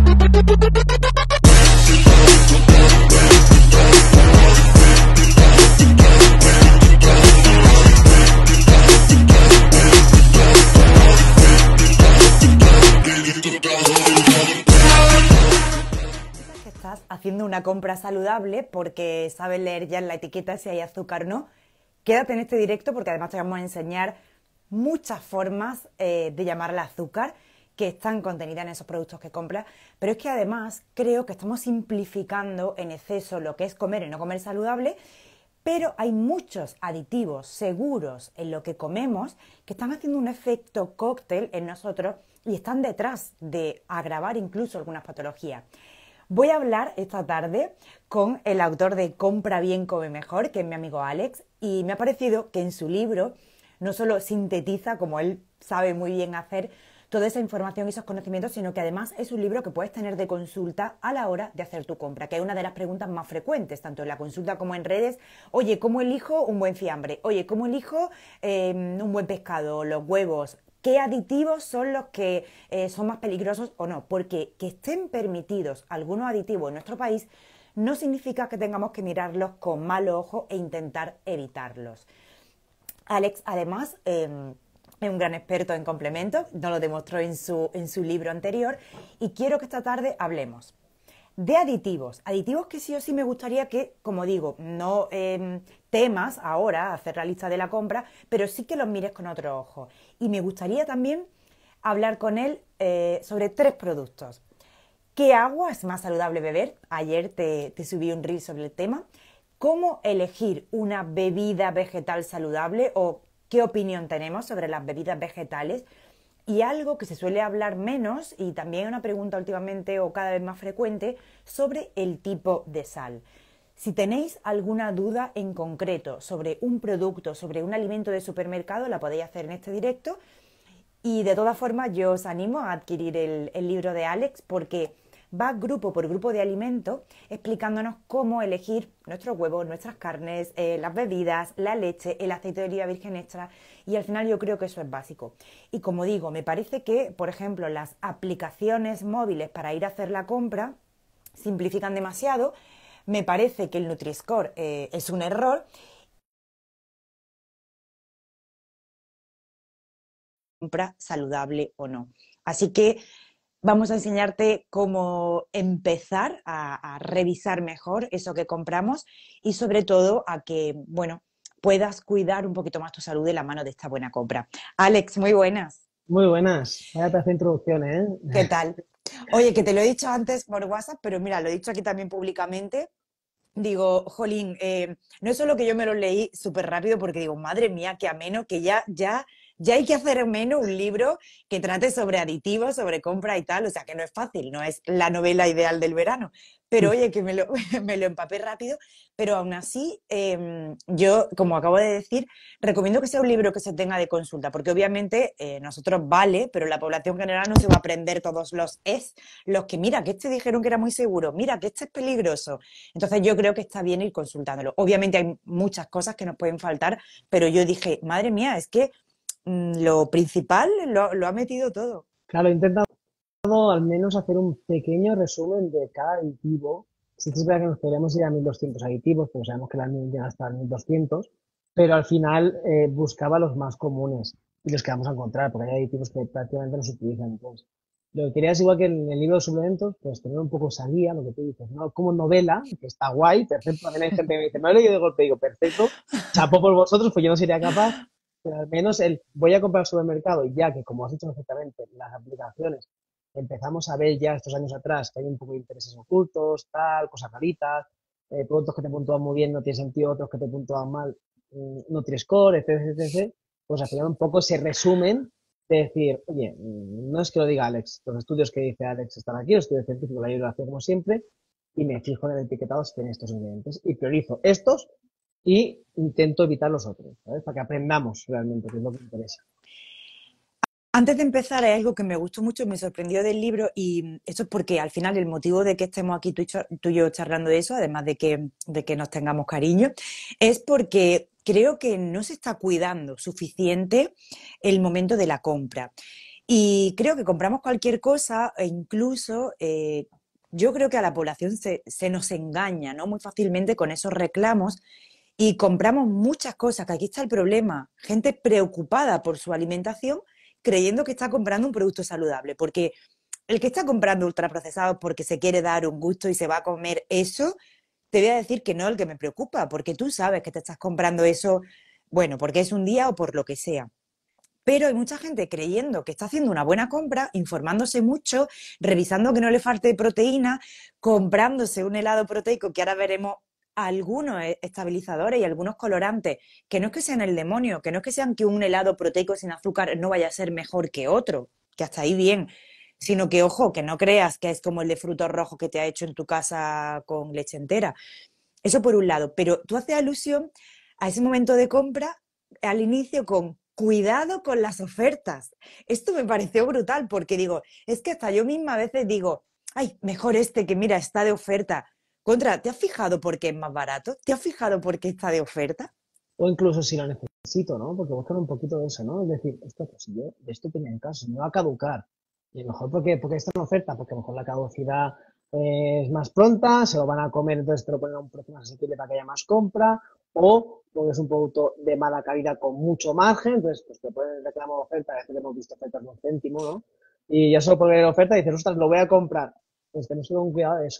Que estás haciendo una compra saludable porque sabes leer ya en la etiqueta si hay azúcar o no, quédate en este directo porque además te vamos a enseñar muchas formas de llamar al azúcar que están contenidas en esos productos que compras, pero es que además creo que estamos simplificando en exceso lo que es comer y no comer saludable, pero hay muchos aditivos seguros en lo que comemos que están haciendo un efecto cóctel en nosotros y están detrás de agravar incluso algunas patologías. Voy a hablar esta tarde con el autor de Compra Bien, Come Mejor, que es mi amigo Alex, y me ha parecido que en su libro no solo sintetiza, como él sabe muy bien hacer, toda esa información y esos conocimientos, sino que además es un libro que puedes tener de consulta a la hora de hacer tu compra, que es una de las preguntas más frecuentes, tanto en la consulta como en redes. Oye, ¿cómo elijo un buen fiambre? Oye, ¿cómo elijo un buen pescado, los huevos? ¿Qué aditivos son los que son más peligrosos o no? Porque que estén permitidos algunos aditivos en nuestro país no significa que tengamos que mirarlos con mal ojo e intentar evitarlos. Alex, además, es un gran experto en complementos, nos lo demostró en su libro anterior, y quiero que esta tarde hablemos de aditivos que sí o sí me gustaría que, como digo, no temas ahora hacer la lista de la compra, pero sí que los mires con otro ojo. Y me gustaría también hablar con él sobre 3 productos. ¿Qué agua es más saludable beber? Ayer te subí un reel sobre el tema. ¿Cómo elegir una bebida vegetal saludable o qué opinión tenemos sobre las bebidas vegetales? Y algo que se suele hablar menos y también una pregunta últimamente o cada vez más frecuente sobre el tipo de sal. Si tenéis alguna duda en concreto sobre un producto, sobre un alimento de supermercado, la podéis hacer en este directo. Y de todas formas yo os animo a adquirir el libro de Alex porque va grupo por grupo de alimentos explicándonos cómo elegir nuestros huevos, nuestras carnes, las bebidas, la leche, el aceite de oliva virgen extra, y al final yo creo que eso es básico. Y como digo, me parece que, por ejemplo, las aplicaciones móviles para ir a hacer la compra simplifican demasiado. Me parece que el Nutri-Score es un error. Compra saludable o no. Así que vamos a enseñarte cómo empezar a revisar mejor eso que compramos y sobre todo a que, bueno, puedas cuidar un poquito más tu salud de la mano de esta buena compra. Alex, muy buenas. Muy buenas, vaya pedazo de introducción, ¿eh? ¿Qué tal? Oye, que te lo he dicho antes por WhatsApp, pero mira, lo he dicho aquí también públicamente. Digo, jolín, no es solo que yo me lo leí súper rápido porque digo, madre mía, qué ameno, que ya hay que hacer menos un libro que trate sobre aditivos, sobre compra y tal, o sea que no es fácil, no es la novela ideal del verano, pero oye, que me lo empapé rápido, pero aún así, yo, como acabo de decir, recomiendo que sea un libro que se tenga de consulta, porque obviamente nosotros vale, pero la población general no se va a aprender todos los que mira, que este dijeron que era muy seguro, mira, que este es peligroso. Entonces yo creo que está bien ir consultándolo. Obviamente hay muchas cosas que nos pueden faltar, pero yo dije, madre mía, es que lo principal lo ha metido todo. Claro, he intentado al menos hacer un pequeño resumen de cada aditivo. Sí que es verdad que nos podríamos ir a 1200 aditivos, pero sabemos que la mil llega hasta 1200, pero al final buscaba los más comunes y los que vamos a encontrar, porque hay aditivos que prácticamente no se utilizan. Entonces, lo que quería es igual que en el libro de suplementos, pues tener un poco esa guía, lo que tú dices, ¿no? Como novela, que está guay, perfecto. También hay gente que me dice, me lo he leído de golpe, digo, perfecto, chapo por vosotros, pues yo no sería capaz, pero al menos el voy a comprar al supermercado y ya que, como has dicho perfectamente, las aplicaciones empezamos a ver ya estos años atrás que hay un poco de intereses ocultos, tal, cosas raritas, productos que te puntúan muy bien no tiene sentido, otros que te puntúan mal, Nutri-Score, etc, etc, pues al final un poco se resumen de decir, oye, no es que lo diga Alex, los estudios que dice Alex están aquí, los estudios científicos, la ayuda como siempre, y me fijo en el etiquetado si tiene estos ingredientes y priorizo estos y intento evitar los otros, ¿sabes? Para que aprendamos realmente, que es lo que interesa. Antes de empezar, hay algo que me gustó mucho, me sorprendió del libro, y esto es porque al final el motivo de que estemos aquí tú y yo charlando de eso, además de que nos tengamos cariño, es porque creo que no se está cuidando suficiente el momento de la compra. Y creo que compramos cualquier cosa e incluso yo creo que a la población se nos engaña, ¿no? Muy fácilmente con esos reclamos y compramos muchas cosas, que aquí está el problema. Gente preocupada por su alimentación creyendo que está comprando un producto saludable, porque el que está comprando ultraprocesados porque se quiere dar un gusto y se va a comer eso, te voy a decir que no, el que me preocupa, porque tú sabes que te estás comprando eso, bueno, porque es un día o por lo que sea. Pero hay mucha gente creyendo que está haciendo una buena compra, informándose mucho, revisando que no le falte proteína, comprándose un helado proteico, que ahora veremos algunos estabilizadores y algunos colorantes, que no es que sean el demonio, que no es que sean que un helado proteico sin azúcar no vaya a ser mejor que otro, que hasta ahí bien, sino que, ojo, que no creas que es como el de frutos rojos que te ha hecho en tu casa con leche entera. Eso por un lado, pero tú haces alusión a ese momento de compra al inicio con cuidado con las ofertas. Esto me pareció brutal porque digo, es que hasta yo misma a veces digo, ay, mejor este que mira, está de oferta. Contra, ¿te has fijado por qué es más barato? ¿Te has fijado por qué está de oferta? O incluso si lo necesito, ¿no? Porque buscar un poquito de eso, ¿no? Es decir, esto, pues si yo de esto tenía en casa, me va a caducar. Y a lo mejor porque está en oferta, porque a lo mejor la caducidad es más pronta, se lo van a comer, entonces te lo ponen a un precio más asequible para que haya más compra, o porque es un producto de mala calidad con mucho margen, entonces pues te ponen reclamo de oferta, a veces hemos visto ofertas de un céntimo, ¿no? Y ya solo por ver la oferta dices, ostras, lo voy a comprar. Pues tenemos que tener un cuidado de eso,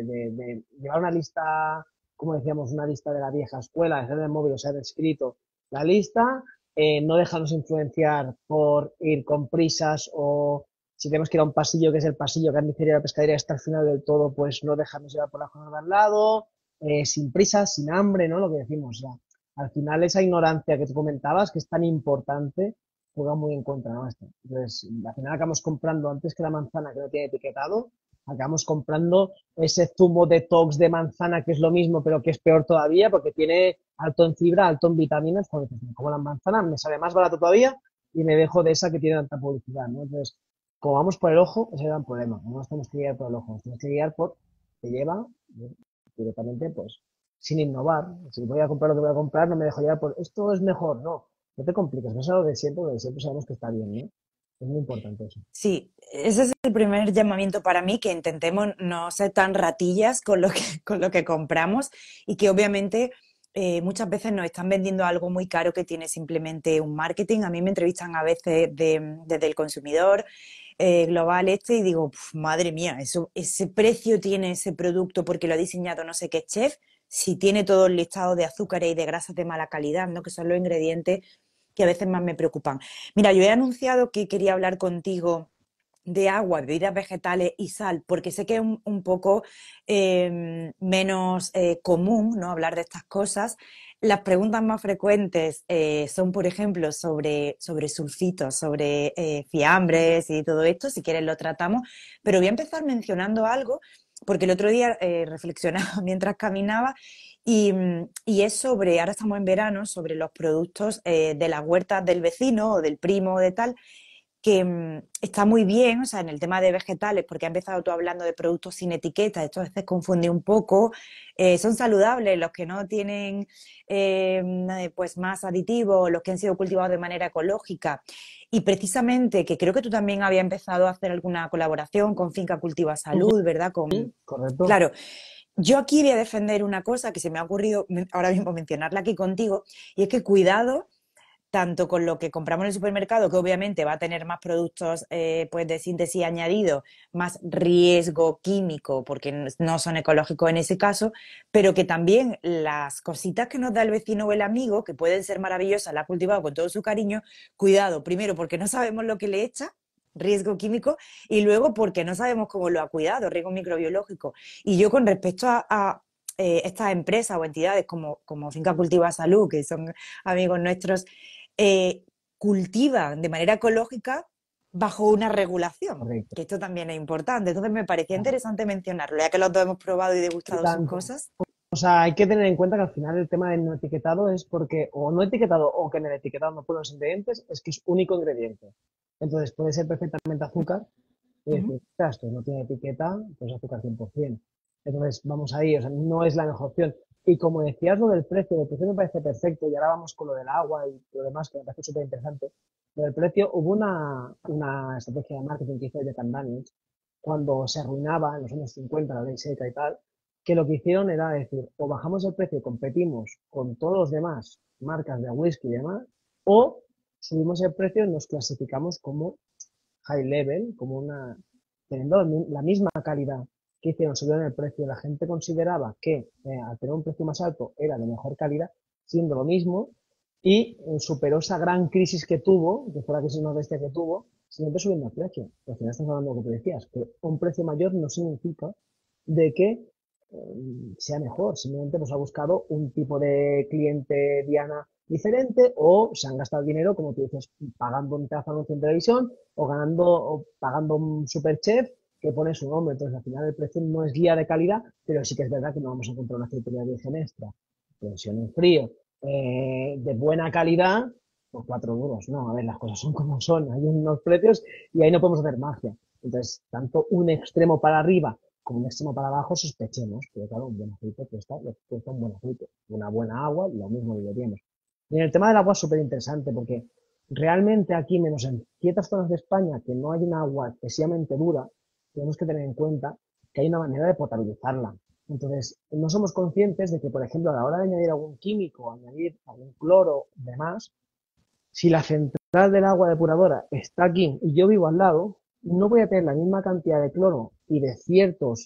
de llevar una lista, como decíamos, una lista de la vieja escuela, de hacer en el móvil, o sea, de escrito la lista, no dejarnos influenciar por ir con prisas o si tenemos que ir a un pasillo que es el pasillo que es miseria de la pescadería hasta el final del todo, pues no dejarnos llevar por la zona de al lado, sin prisas, sin hambre, ¿no? Lo que decimos, ya. Al final esa ignorancia que tú comentabas, que es tan importante, juega muy en contra nuestra. Entonces, al final acabamos comprando antes que la manzana que no tiene etiquetado, acabamos comprando ese zumo detox de manzana que es lo mismo, pero que es peor todavía porque tiene alto en fibra, alto en vitaminas. Joder, como la manzana me sale más barato todavía y me dejo de esa que tiene tanta publicidad, ¿no? Entonces, como vamos por el ojo, ese es el gran problema. No nos tenemos que guiar por el ojo, nos tenemos que guiar por que lleva directamente, pues, sin innovar. Si voy a comprar lo que voy a comprar, no me dejo llevar por esto es mejor, no. No te compliques, no es algo de siempre, lo de siempre sabemos que está bien, ¿no? Es muy importante eso. Sí, ese es el primer llamamiento para mí, que intentemos no ser tan ratillas con lo que compramos y que obviamente muchas veces nos están vendiendo algo muy caro que tiene simplemente un marketing. A mí me entrevistan a veces desde el consumidor global este y digo, "Puf, madre mía, ese precio tiene ese producto porque lo ha diseñado no sé qué chef, si tiene todo el listado de azúcares y de grasas de mala calidad, ¿no? Que son los ingredientes que a veces más me preocupan. Mira, yo he anunciado que quería hablar contigo de agua, bebidas vegetales y sal, porque sé que es un poco menos común, ¿no? Hablar de estas cosas. Las preguntas más frecuentes son, por ejemplo, sobre sulfitos, sobre fiambres y todo esto. Si quieres lo tratamos, pero voy a empezar mencionando algo, porque el otro día reflexionaba mientras caminaba y es sobre, ahora estamos en verano, sobre los productos de las huertas del vecino o del primo o de tal, que está muy bien, o sea, en el tema de vegetales, porque ha empezado tú hablando de productos sin etiqueta, esto a veces confunde un poco, son saludables los que no tienen pues más aditivos, los que han sido cultivados de manera ecológica. Y precisamente, que creo que tú también habías empezado a hacer alguna colaboración con Finca Cultiva Salud, ¿verdad? Correcto. Claro, yo aquí voy a defender una cosa que se me ha ocurrido ahora mismo mencionarla aquí contigo, y es que cuidado tanto con lo que compramos en el supermercado, que obviamente va a tener más productos pues de síntesis añadido, más riesgo químico, porque no son ecológicos en ese caso, pero que también las cositas que nos da el vecino o el amigo, que pueden ser maravillosas, la ha cultivado con todo su cariño, cuidado, primero porque no sabemos lo que le echa, riesgo químico, y luego porque no sabemos cómo lo ha cuidado, riesgo microbiológico. Y yo con respecto a estas empresas o entidades como Finca Cultiva Salud, que son amigos nuestros, eh, cultivan de manera ecológica bajo una regulación, Correcto. que esto también es importante. Entonces me parecía Claro. interesante mencionarlo, ya que los dos hemos probado y Y degustado sus tanto. cosas. O sea, hay que tener en cuenta que al final el tema del no etiquetado es porque, o no etiquetado, o que en el etiquetado no ponen los ingredientes, es que es único ingrediente. Entonces puede ser perfectamente azúcar y Ujú. decir, "Ostras, esto no tiene etiqueta, pues azúcar 100%". Entonces vamos ahí, o sea, no es la mejor opción. Y como decías lo del precio me parece perfecto y ahora vamos con lo del agua y lo demás, que me parece súper interesante. Lo del precio, hubo una estrategia de marketing que hizo Jack and Daniels cuando se arruinaba en los años 50 la ley seca y tal, que lo que hicieron era decir, o bajamos el precio y competimos con todos los demás marcas de whisky y demás, o subimos el precio y nos clasificamos como high level, como teniendo la misma calidad que hicieron, subieron el precio. La gente consideraba que al tener un precio más alto era de mejor calidad, siendo lo mismo, y superó esa gran crisis que tuvo, que fue la crisis más bestia que tuvo, siguiendo subiendo el precio. Al final estamos hablando de lo que tú decías, que un precio mayor no significa de que sea mejor, simplemente pues ha buscado un tipo de cliente diana diferente o se han gastado el dinero, como tú dices, pagando un pedazo de anuncio en televisión o ganando o pagando un superchef que pone su nombre. Entonces, al final el precio no es guía de calidad, pero sí que es verdad que no vamos a comprar una aceitería virgen extra, tensión en frío, de buena calidad por 4 euros. No, a ver, las cosas son como son, hay unos precios y ahí no podemos hacer magia. Entonces, tanto un extremo para arriba como un extremo para abajo, sospechemos, pero claro, un buen aceite cuesta lo que cuesta un buen aceite. Una buena agua, lo mismo deberíamos. Y en el tema del agua es súper interesante porque realmente aquí, menos en ciertas zonas de España que no hay un agua excesivamente dura, tenemos que tener en cuenta que hay una manera de potabilizarla. Entonces, no somos conscientes de que, por ejemplo, a la hora de añadir algún químico, añadir algún cloro, demás, si la central del agua depuradora está aquí y yo vivo al lado, no voy a tener la misma cantidad de cloro y de ciertos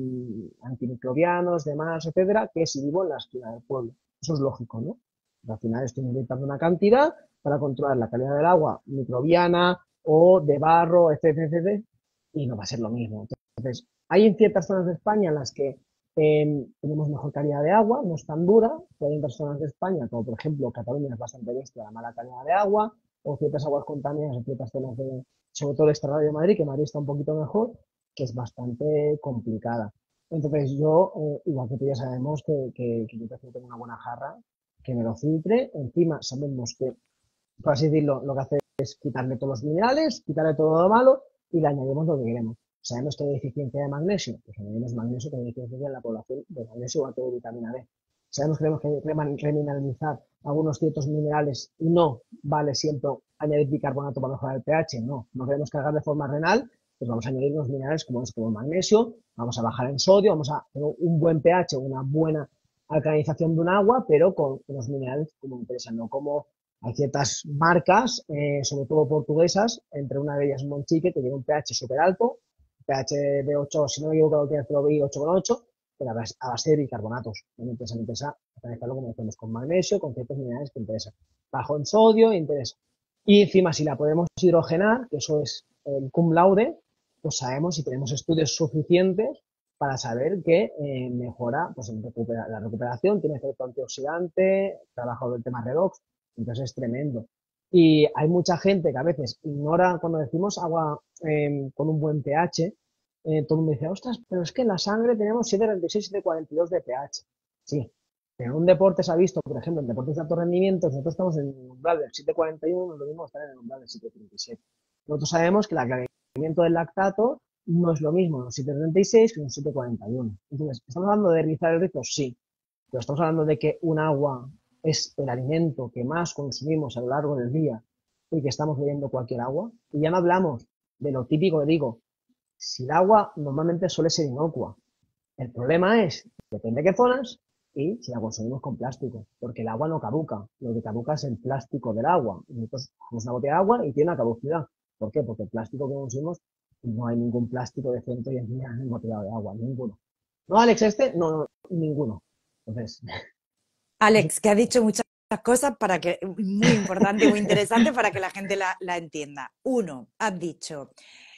antimicrobianos, demás, etcétera, que si vivo en la esquina del pueblo. Eso es lógico, ¿no? Pero al final estoy inyectando una cantidad para controlar la calidad del agua microbiana o de barro, etcétera, etcétera, y no va a ser lo mismo. Entonces, hay en ciertas zonas de España en las que tenemos mejor calidad de agua, no es tan dura, pero hay otras zonas de España, como por ejemplo Cataluña es bastante bestia la mala calidad de agua, o ciertas aguas contaminadas en ciertas zonas de, sobre todo el Estado de Madrid, que Madrid está un poquito mejor, que es bastante complicada. Entonces yo, igual que tú ya sabemos que yo prefiero tener una buena jarra, que me lo filtre, encima sabemos que, por así decirlo, lo que hace es quitarle todos los minerales, quitarle todo lo malo y le añadimos lo que queremos. Sabemos que hay deficiencia de magnesio, pues añadimos magnesio, que hay deficiencia en la población de magnesio igual que de vitamina D. Sabemos que tenemos que remineralizar algunos ciertos minerales y no vale siempre añadir bicarbonato para mejorar el pH, no queremos cargar de forma renal, pues vamos a añadir unos minerales como es como el magnesio, vamos a bajar en sodio, vamos a tener un buen pH, una buena alcalinización de un agua, pero con unos minerales como interesan, no como hay ciertas marcas, sobre todo portuguesas, entre una de ellas Monchique, que tiene un pH súper alto, pH de 8, si no me equivoco, lo vi 8,8, pero a base de bicarbonatos. No me interesa organizarlo como decimos, con magnesio, con ciertos minerales que interesan. Bajo en sodio, interesa. Y encima, si la podemos hidrogenar, que eso es el cum laude, pues sabemos si tenemos estudios suficientes para saber que mejora pues, la recuperación, tiene efecto antioxidante, trabajo del tema redox, entonces es tremendo. Y hay mucha gente que a veces ignora cuando decimos agua con un buen pH, todo el mundo dice, ostras, pero es que en la sangre tenemos 7,36, 7,42 de pH. Sí, pero en un deporte se ha visto, por ejemplo, en deportes de alto rendimiento, nosotros estamos en el umbral del 7,41, lo mismo estar en el umbral del 7,37. Nosotros sabemos que el aclaramiento del lactato no es lo mismo en un 7,36 que en un 7,41. Entonces, ¿estamos hablando de rizar el rizo? Sí, pero estamos hablando de que un agua es el alimento que más consumimos a lo largo del día y que estamos bebiendo cualquier agua. Y ya no hablamos de lo típico que digo, si el agua normalmente suele ser inocua. El problema es, depende de qué zonas, y si la consumimos con plástico, porque el agua no caduca, lo que caduca es el plástico del agua. Nosotros cogemos una botella de agua y tiene una caducidad. ¿Por qué? Porque el plástico que consumimos, no hay ningún plástico decente hoy en día en el botellado de agua, ninguno. ¿No, Alex, este? No, no, ninguno. Entonces, Alex, que ha dicho muchas cosas para que, muy importante y muy interesante para que la gente la entienda. Uno, has dicho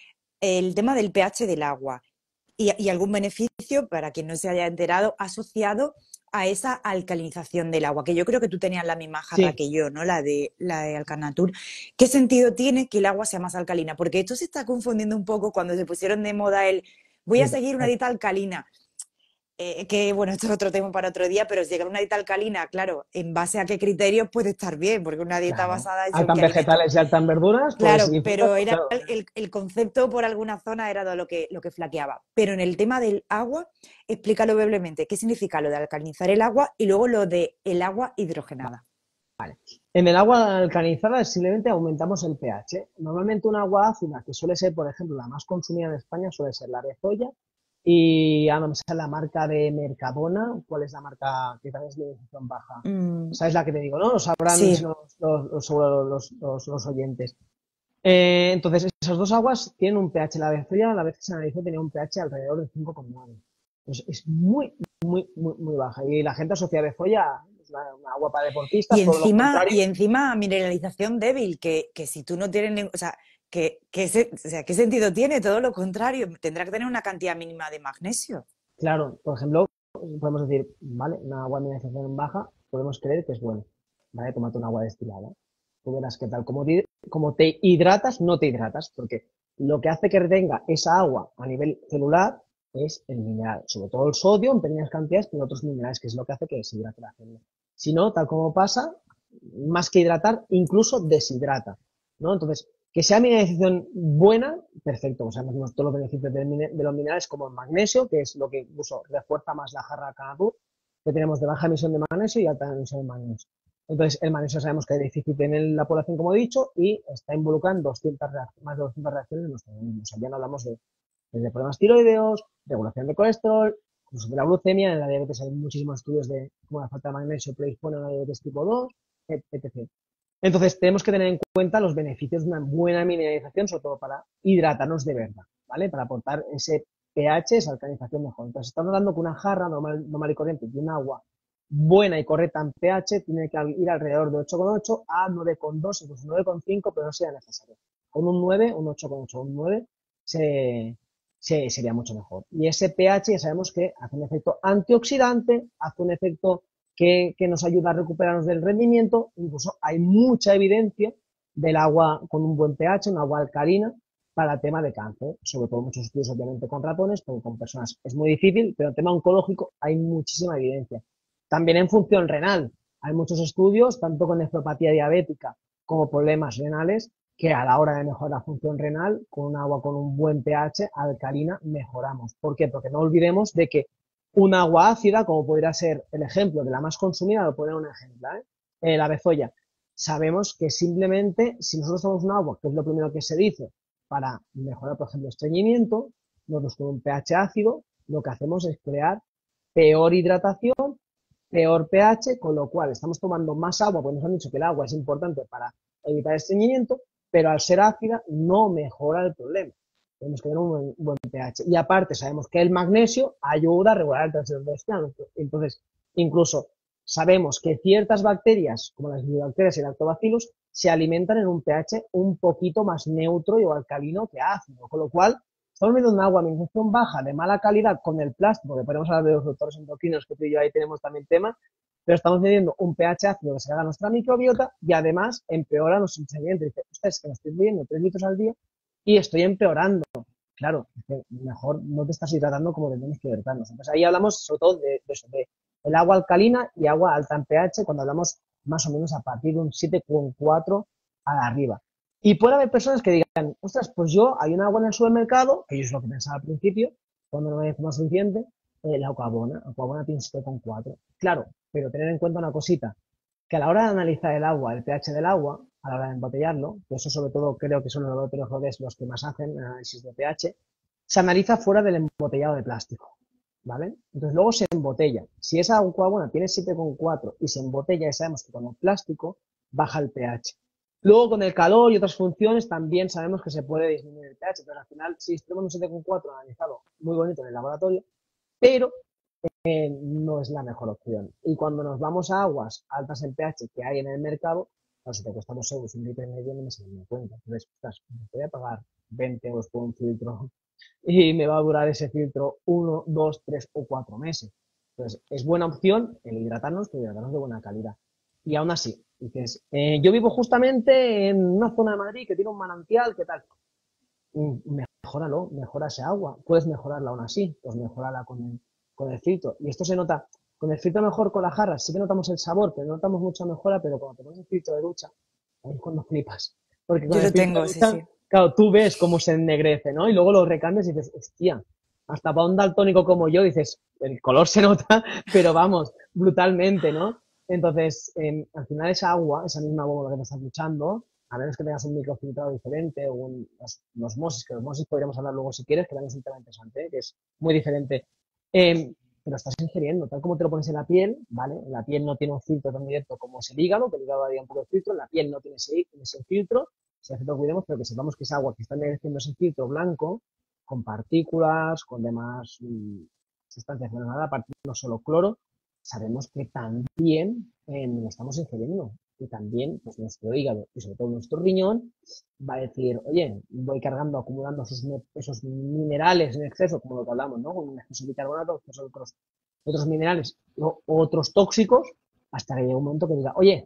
el tema del pH del agua y algún beneficio, para quien no se haya enterado, asociado a esa alcalinización del agua, que yo creo que tú tenías la misma jarra sí, que yo, ¿no? La de Alcanatur. ¿Qué sentido tiene que el agua sea más alcalina? Porque esto se está confundiendo un poco cuando se pusieron de moda el voy a seguir una dieta alcalina. Que bueno, esto es otro tema para otro día, pero si llega una dieta alcalina, claro, ¿en base a qué criterios puede estar bien? Porque una dieta claro. basada en según Altan qué alimentos. vegetales y altan verduras, pues Claro, disfrutas, pero pues era claro. el concepto por alguna zona era lo que flaqueaba. Pero en el tema del agua, explícalo brevemente. ¿Qué significa lo de alcalinizar el agua y luego lo de el agua hidrogenada? En el agua alcalinizada simplemente aumentamos el pH. Normalmente un agua ácida, que suele ser, por ejemplo, la más consumida en España, suele ser la Bezoya. Y ahora me sale la marca de Mercadona. ¿Cuál es la marca que también es de mineralización baja? Mm, ¿Sabes la que te digo, no? Lo sabrán sí. si seguro los oyentes. Entonces, esas dos aguas tienen un pH. La Bezoya, la vez que se analizó, tenía un pH alrededor de 5,9. Entonces, es muy, muy, muy, muy baja. Y la gente asocia a Bezoya, es una agua para deportistas, todo lo Y contrario. encima mineralización débil, que si tú no tienes, o sea, o sea, ¿qué sentido tiene? Todo lo contrario, tendrá que tener una cantidad mínima de magnesio. Claro, por ejemplo, podemos decir, vale, una agua de mineralización baja, podemos creer que es bueno. Vale, tómate un agua destilada. Tú verás qué tal. Como te hidratas, no te hidratas, porque lo que hace que retenga esa agua a nivel celular es el mineral, sobre todo el sodio en pequeñas cantidades, pero otros minerales, que es lo que hace que se hidrate la célula. Si no, tal como pasa, más que hidratar, incluso deshidrata, ¿no? Entonces, que sea mineralización buena, perfecto. O sea, tenemos todos los beneficios de los minerales como el magnesio, que es lo que incluso refuerza más la jarra Canacur, que tenemos de baja emisión de magnesio y alta emisión de magnesio. Entonces, el magnesio sabemos que hay déficit en la población, como he dicho, y está involucrando más de 200 reacciones en nuestro organismo. O sea, ya no hablamos de problemas tiroideos, regulación de colesterol, incluso de la glucemia. En la diabetes hay muchísimos estudios de cómo la falta de magnesio predispone a la diabetes tipo 2, etc. Entonces, tenemos que tener en cuenta los beneficios de una buena mineralización, sobre todo para hidratarnos de verdad, ¿vale? Para aportar ese pH, esa alcalinización mejor. Entonces, estamos hablando que una jarra normal y corriente de un agua buena y correcta en pH tiene que ir alrededor de 8,8 a 9,2, incluso 9,5, pero no sea necesario. Con un 9, un 8,8, un 9 sería mucho mejor. Y ese pH ya sabemos que hace un efecto antioxidante, hace un efecto que nos ayuda a recuperarnos del rendimiento. Incluso hay mucha evidencia del agua con un buen pH, un agua alcalina, para el tema de cáncer, sobre todo muchos estudios obviamente con ratones, porque con personas es muy difícil, pero en tema oncológico hay muchísima evidencia. También en función renal, hay muchos estudios, tanto con nefropatía diabética como problemas renales, que a la hora de mejorar la función renal, con un agua con un buen pH alcalina, mejoramos. ¿Por qué? Porque no olvidemos de que un agua ácida, como podría ser el ejemplo de la más consumida, lo poner un ejemplo, la bezoya. Sabemos que simplemente, si nosotros tomamos un agua, que es lo primero que se dice, para mejorar, por ejemplo, estreñimiento, nosotros con un pH ácido, lo que hacemos es crear peor hidratación, peor pH, con lo cual estamos tomando más agua, porque nos han dicho que el agua es importante para evitar estreñimiento, pero al ser ácida no mejora el problema. Tenemos que tener un buen pH. Y aparte sabemos que el magnesio ayuda a regular el tránsito intestinal. Entonces, incluso sabemos que ciertas bacterias, como las bacterias y el lactobacillus, se alimentan en un pH un poquito más neutro y o alcalino que ácido, con lo cual estamos viendo un agua a mineralización baja de mala calidad con el plástico, que podemos hablar de los doctores endocrinos, que tú y yo ahí tenemos también tema, pero estamos midiendo un pH ácido que se haga nuestra microbiota y además empeora nuestro estreñimiento. Dice, ustedes que me estoy bebiendo 3 litros al día y estoy empeorando. Claro, mejor no te estás hidratando como tenemos que hidratarnos. Entonces ahí hablamos sobre todo de eso, de el agua alcalina y agua alta en pH, cuando hablamos más o menos a partir de un 7,4 a arriba. Y puede haber personas que digan, ostras, pues yo, hay un agua en el supermercado, que yo es lo que pensaba al principio, cuando no me decía más suficiente, la Aquabona tiene 7,4. Claro, pero tener en cuenta una cosita, que a la hora de analizar el agua, el pH del agua, a la hora de embotellarlo, que eso sobre todo creo que son los laboratorios los que más hacen análisis de pH, se analiza fuera del embotellado de plástico, ¿vale? Entonces luego se embotella. Si esa agua buena tiene 7,4 y se embotella, ya sabemos que con el plástico baja el pH. Luego con el calor y otras funciones también sabemos que se puede disminuir el pH, pero al final si tenemos un 7,4 analizado muy bonito en el laboratorio, pero no es la mejor opción. Y cuando nos vamos a aguas altas en pH que hay en el mercado, claro, si te cuesta 2 euros un litro y medio, no me sale ni cuenta. Entonces, ostras, me voy a pagar 20 euros por un filtro y me va a durar ese filtro 1, 2, 3 o 4 meses. Entonces, es buena opción el hidratarnos, pero hidratarnos de buena calidad. Y aún así, dices, yo vivo justamente en una zona de Madrid que tiene un manantial, ¿qué tal? Mejóralo, mejora ese agua. Puedes mejorarla aún así, pues mejorarla con el filtro. Y esto se nota, con el filtro mejor con la jarra, sí que notamos el sabor, pero no notamos mucha mejora, pero cuando te pones el filtro de ducha, ahí es cuando flipas. Porque con Yo el lo filtro tengo, de sí, ducha, sí. claro, tú ves cómo se ennegrece, ¿no? Y luego lo recambias y dices, hostia, hasta para un daltónico como yo, dices, el color se nota, pero vamos, brutalmente, ¿no? Entonces, al final esa agua, esa misma agua que te estás duchando, a menos que tengas un microfiltrado diferente o un osmosis, que osmosis podríamos hablar luego si quieres, que también es un tema interesante, que es muy diferente. Te lo estás ingiriendo, tal como te lo pones en la piel, ¿vale? La piel no tiene un filtro tan directo como es el hígado, que el hígado haría un poco de filtro, la piel no tiene ese filtro, si hace lo cuidemos, pero que sepamos que esa agua que está mereciendo ese filtro blanco, con partículas, con demás sustancias, no nada, aparte no solo cloro, sabemos que también lo estamos ingiriendo y también pues, nuestro hígado y sobre todo nuestro riñón va a decir, oye, voy cargando, acumulando esos minerales en exceso, como lo que hablamos, ¿no? Con un exceso de bicarbonato, otros minerales o otros tóxicos, hasta que llegue un momento que diga, oye,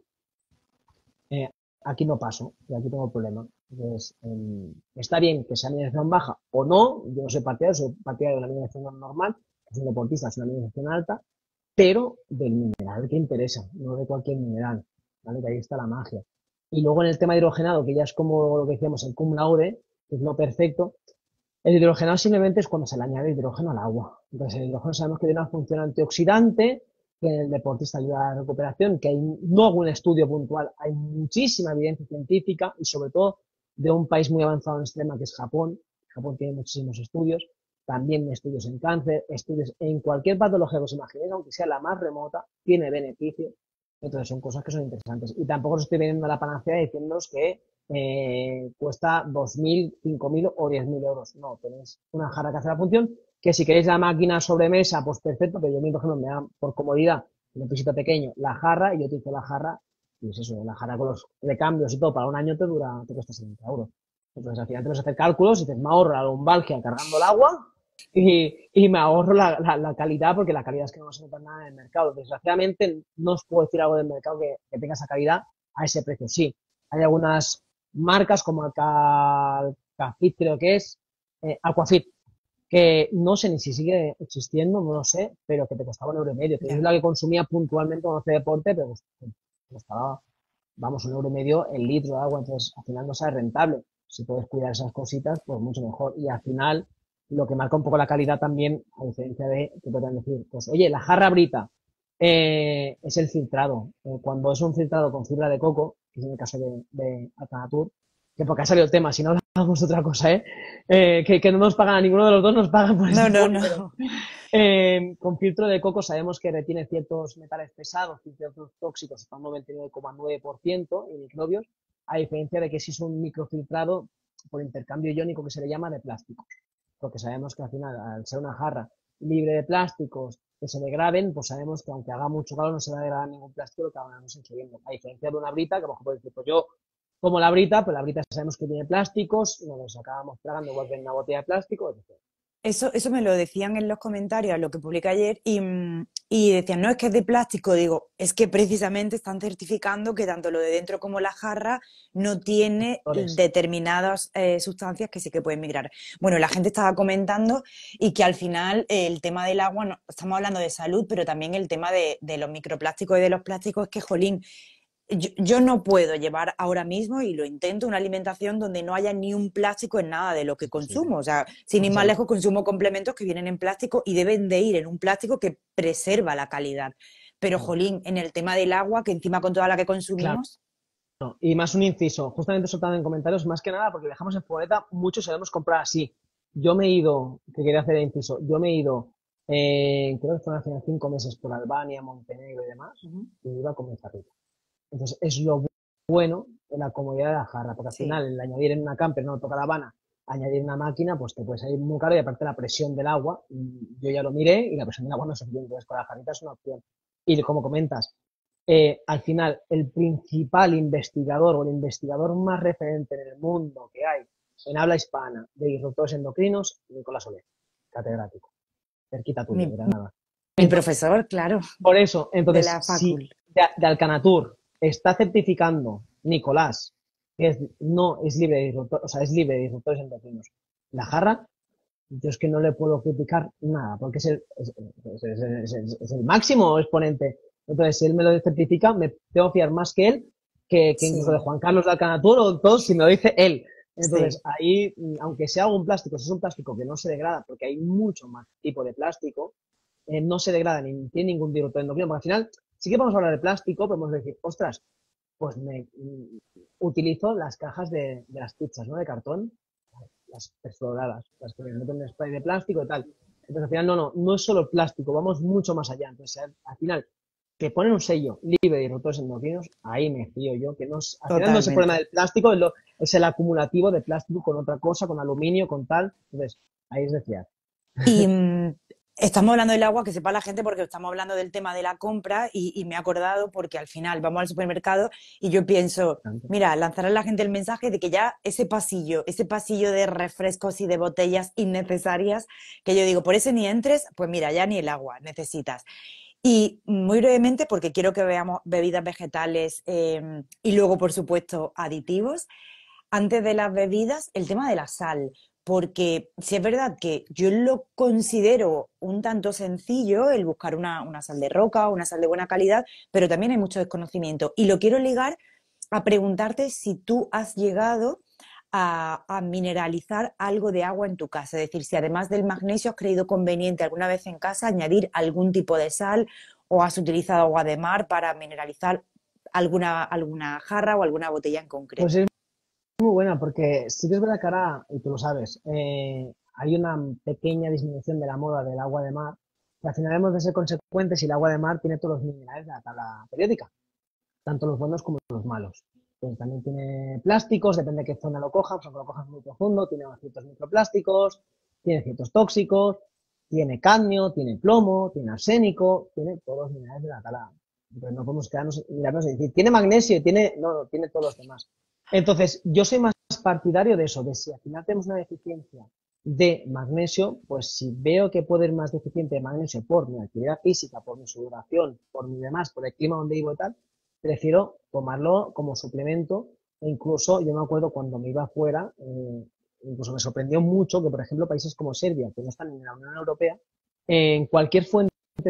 eh, aquí no paso y aquí tengo el problema. Entonces, está bien que sea mineración baja o no, yo no soy partidario de una mineración normal, es un deportista, es una mineración alta, pero del mineral que interesa, no de cualquier mineral, ¿vale? Que ahí está la magia. Y luego en el tema hidrogenado, que ya es como lo que decíamos, el cum laude, que es lo perfecto, el hidrogenado simplemente es cuando se le añade hidrógeno al agua. Entonces el hidrógeno sabemos que tiene una función antioxidante, que en el deportista ayuda a la recuperación, que hay no algún estudio puntual, hay muchísima evidencia científica y sobre todo de un país muy avanzado en este tema que es Japón. Japón tiene muchísimos estudios, también estudios en cáncer, estudios en cualquier patología que os imaginéis, aunque sea la más remota, tiene beneficios. Entonces son cosas que son interesantes. Y tampoco os estoy vendiendo la panacea diciéndoos que cuesta 2.000, 5.000 o 10.000 euros. No, tenéis una jarra que hace la función, que si queréis la máquina sobremesa, pues perfecto, pero yo mismo, por ejemplo, me da por comodidad, en un pisito pequeño, la jarra, y yo utilizo la jarra, y es eso, la jarra con los recambios y todo, para un año te cuesta 70 euros. Entonces al final te vas a hacer cálculos y dices, me ahorro la lumbalgia cargando el agua y me ahorro la calidad, porque la calidad es que no se nota nada en el mercado. Desgraciadamente no os puedo decir algo del mercado que tenga esa calidad a ese precio. Sí, hay algunas marcas como Alcafit, creo que es, Aquafit, que no sé ni si sigue existiendo, no lo sé, pero que te costaba 1,5 €, que es Ya. la que consumía puntualmente cuando hacía deporte, pero costaba, vamos, 1,5 € el litro de agua, entonces al final no sale rentable. Si puedes cuidar esas cositas, pues mucho mejor. Y al final, lo que marca un poco la calidad también, a diferencia de que puedan decir, pues oye, la jarra Brita es el filtrado. Cuando es un filtrado con fibra de coco, que es en el caso de Alcanatur, que porque ha salido el tema, si no hablamos de otra cosa, que no nos pagan a ninguno de los dos, nos pagan por No, este no, juego, pero no. con filtro de coco sabemos que retiene ciertos metales pesados y ciertos tóxicos hasta un 99,9% y microbios, a diferencia de que si es un microfiltrado por intercambio iónico que se le llama de plástico. Porque sabemos que al final, al ser una jarra libre de plásticos que se degraden, pues sabemos que aunque haga mucho calor no se va a degradar ningún plástico, lo que vamos ingiriendo. A diferencia de una brita, que a lo mejor puede decir, pues yo como la brita, pues la brita sabemos que tiene plásticos, nos acabamos tragando igual que en una botella de plástico, etc. Eso me lo decían en los comentarios a lo que publiqué ayer y decían, no, es que es de plástico. Digo, es que precisamente están certificando que tanto lo de dentro como la jarra no tiene determinadas sustancias que sí que pueden migrar. Bueno, la gente estaba comentando y que al final el tema del agua, no, estamos hablando de salud, pero también el tema de los microplásticos y de los plásticos es que, jolín, yo no puedo llevar ahora mismo, y lo intento, una alimentación donde no haya ni un plástico en nada de lo que Imposible. consumo. O sea, sin ir más lejos, consumo complementos que vienen en plástico y deben de ir en un plástico que preserva la calidad. Pero, jolín, en el tema del agua, que encima con toda la que Claro. consumimos... Y más un inciso, justamente soltado en comentarios, más que nada porque dejamos en furgoneta, muchos sabemos comprar así. Yo me he ido, que quería hacer el inciso, yo me he ido, creo que fueron hace 5 meses por Albania, Montenegro y demás, y iba con mi jarrita. Entonces es lo bueno de la comodidad de la jarra, porque al Sí. final el añadir en una camper, no toca la Habana, añadir una máquina, pues te puede salir muy caro y aparte la presión del agua, yo ya lo miré y la presión del agua no es suficiente, entonces con la jarrita es una opción. Y como comentas, al final el principal investigador o el investigador más referente en el mundo que hay en habla hispana de disruptores endocrinos, Nicolás Soler, catedrático, cerquita tuyo, Mi, de Granada. mi Entonces, profesor, claro, por eso, de entonces, la si facul. de Alcanatur está certificando Nicolás que no es libre de disruptores, o sea, es libre de disruptores endocrinos, la jarra, yo es que no le puedo criticar nada, porque es el máximo exponente. Entonces, si él me lo certifica, me tengo que fiar más que él, que incluso de Sí, Juan Carlos de Alcanatur o todos, si me lo dice él. Entonces, sí. ahí, aunque sea algún plástico, si es un plástico que no se degrada, porque hay mucho más tipo de plástico, no se degrada ni tiene ningún disruptor endocrino, porque al final Sí que podemos hablar de plástico, podemos decir, ostras, pues utilizo las cajas de las pizzas, ¿no? De cartón, las perforadas, las que meten en spray de plástico y tal. Entonces al final no es solo plástico, vamos mucho más allá. Entonces al final que ponen un sello libre de rotores endocrinos, ahí me fío yo, que no al final no es el problema Totalmente. del plástico, es el acumulativo de plástico con otra cosa, con aluminio, con tal. Entonces, ahí es de fiar. Y estamos hablando del agua, que sepa la gente, porque estamos hablando del tema de la compra y me he acordado porque al final vamos al supermercado y yo pienso, mira, lanzar a la gente el mensaje de que ya ese pasillo de refrescos y de botellas innecesarias, que yo digo, por ese ni entres, pues mira, ya ni el agua necesitas. Y muy brevemente, porque quiero que veamos bebidas vegetales y luego, por supuesto, aditivos. Antes de las bebidas, el tema de la sal, porque si es verdad que yo lo considero un tanto sencillo el buscar una sal de roca, una sal de buena calidad, pero también hay mucho desconocimiento. Y lo quiero ligar a preguntarte si tú has llegado a mineralizar algo de agua en tu casa. Es decir, si además del magnesio has creído conveniente alguna vez en casa añadir algún tipo de sal o has utilizado agua de mar para mineralizar alguna jarra o alguna botella en Pues concreto. es muy buena, porque sí que es verdad que ahora, y tú lo sabes, hay una pequeña disminución de la moda del agua de mar, que al final hemos de ser consecuentes y el agua de mar tiene todos los minerales de la tabla periódica, tanto los buenos como los malos. Pues también tiene plásticos, depende de qué zona lo cojas, o lo cojas muy profundo, tiene ciertos microplásticos, tiene ciertos tóxicos, tiene cadmio, tiene plomo, tiene arsénico, tiene todos los minerales de la tabla. Entonces no podemos quedarnos, mirarnos y decir, tiene magnesio, no, tiene todos los demás. Entonces, yo soy más partidario de eso, de si al final tenemos una deficiencia de magnesio, pues si veo que puedo ir más deficiente de magnesio por mi actividad física, por mi sudoración, por mi demás, por el clima donde vivo y tal, prefiero tomarlo como suplemento. E incluso yo me acuerdo cuando me iba afuera, incluso me sorprendió mucho que, por ejemplo, países como Serbia, que no están en la Unión Europea, en cualquier fuente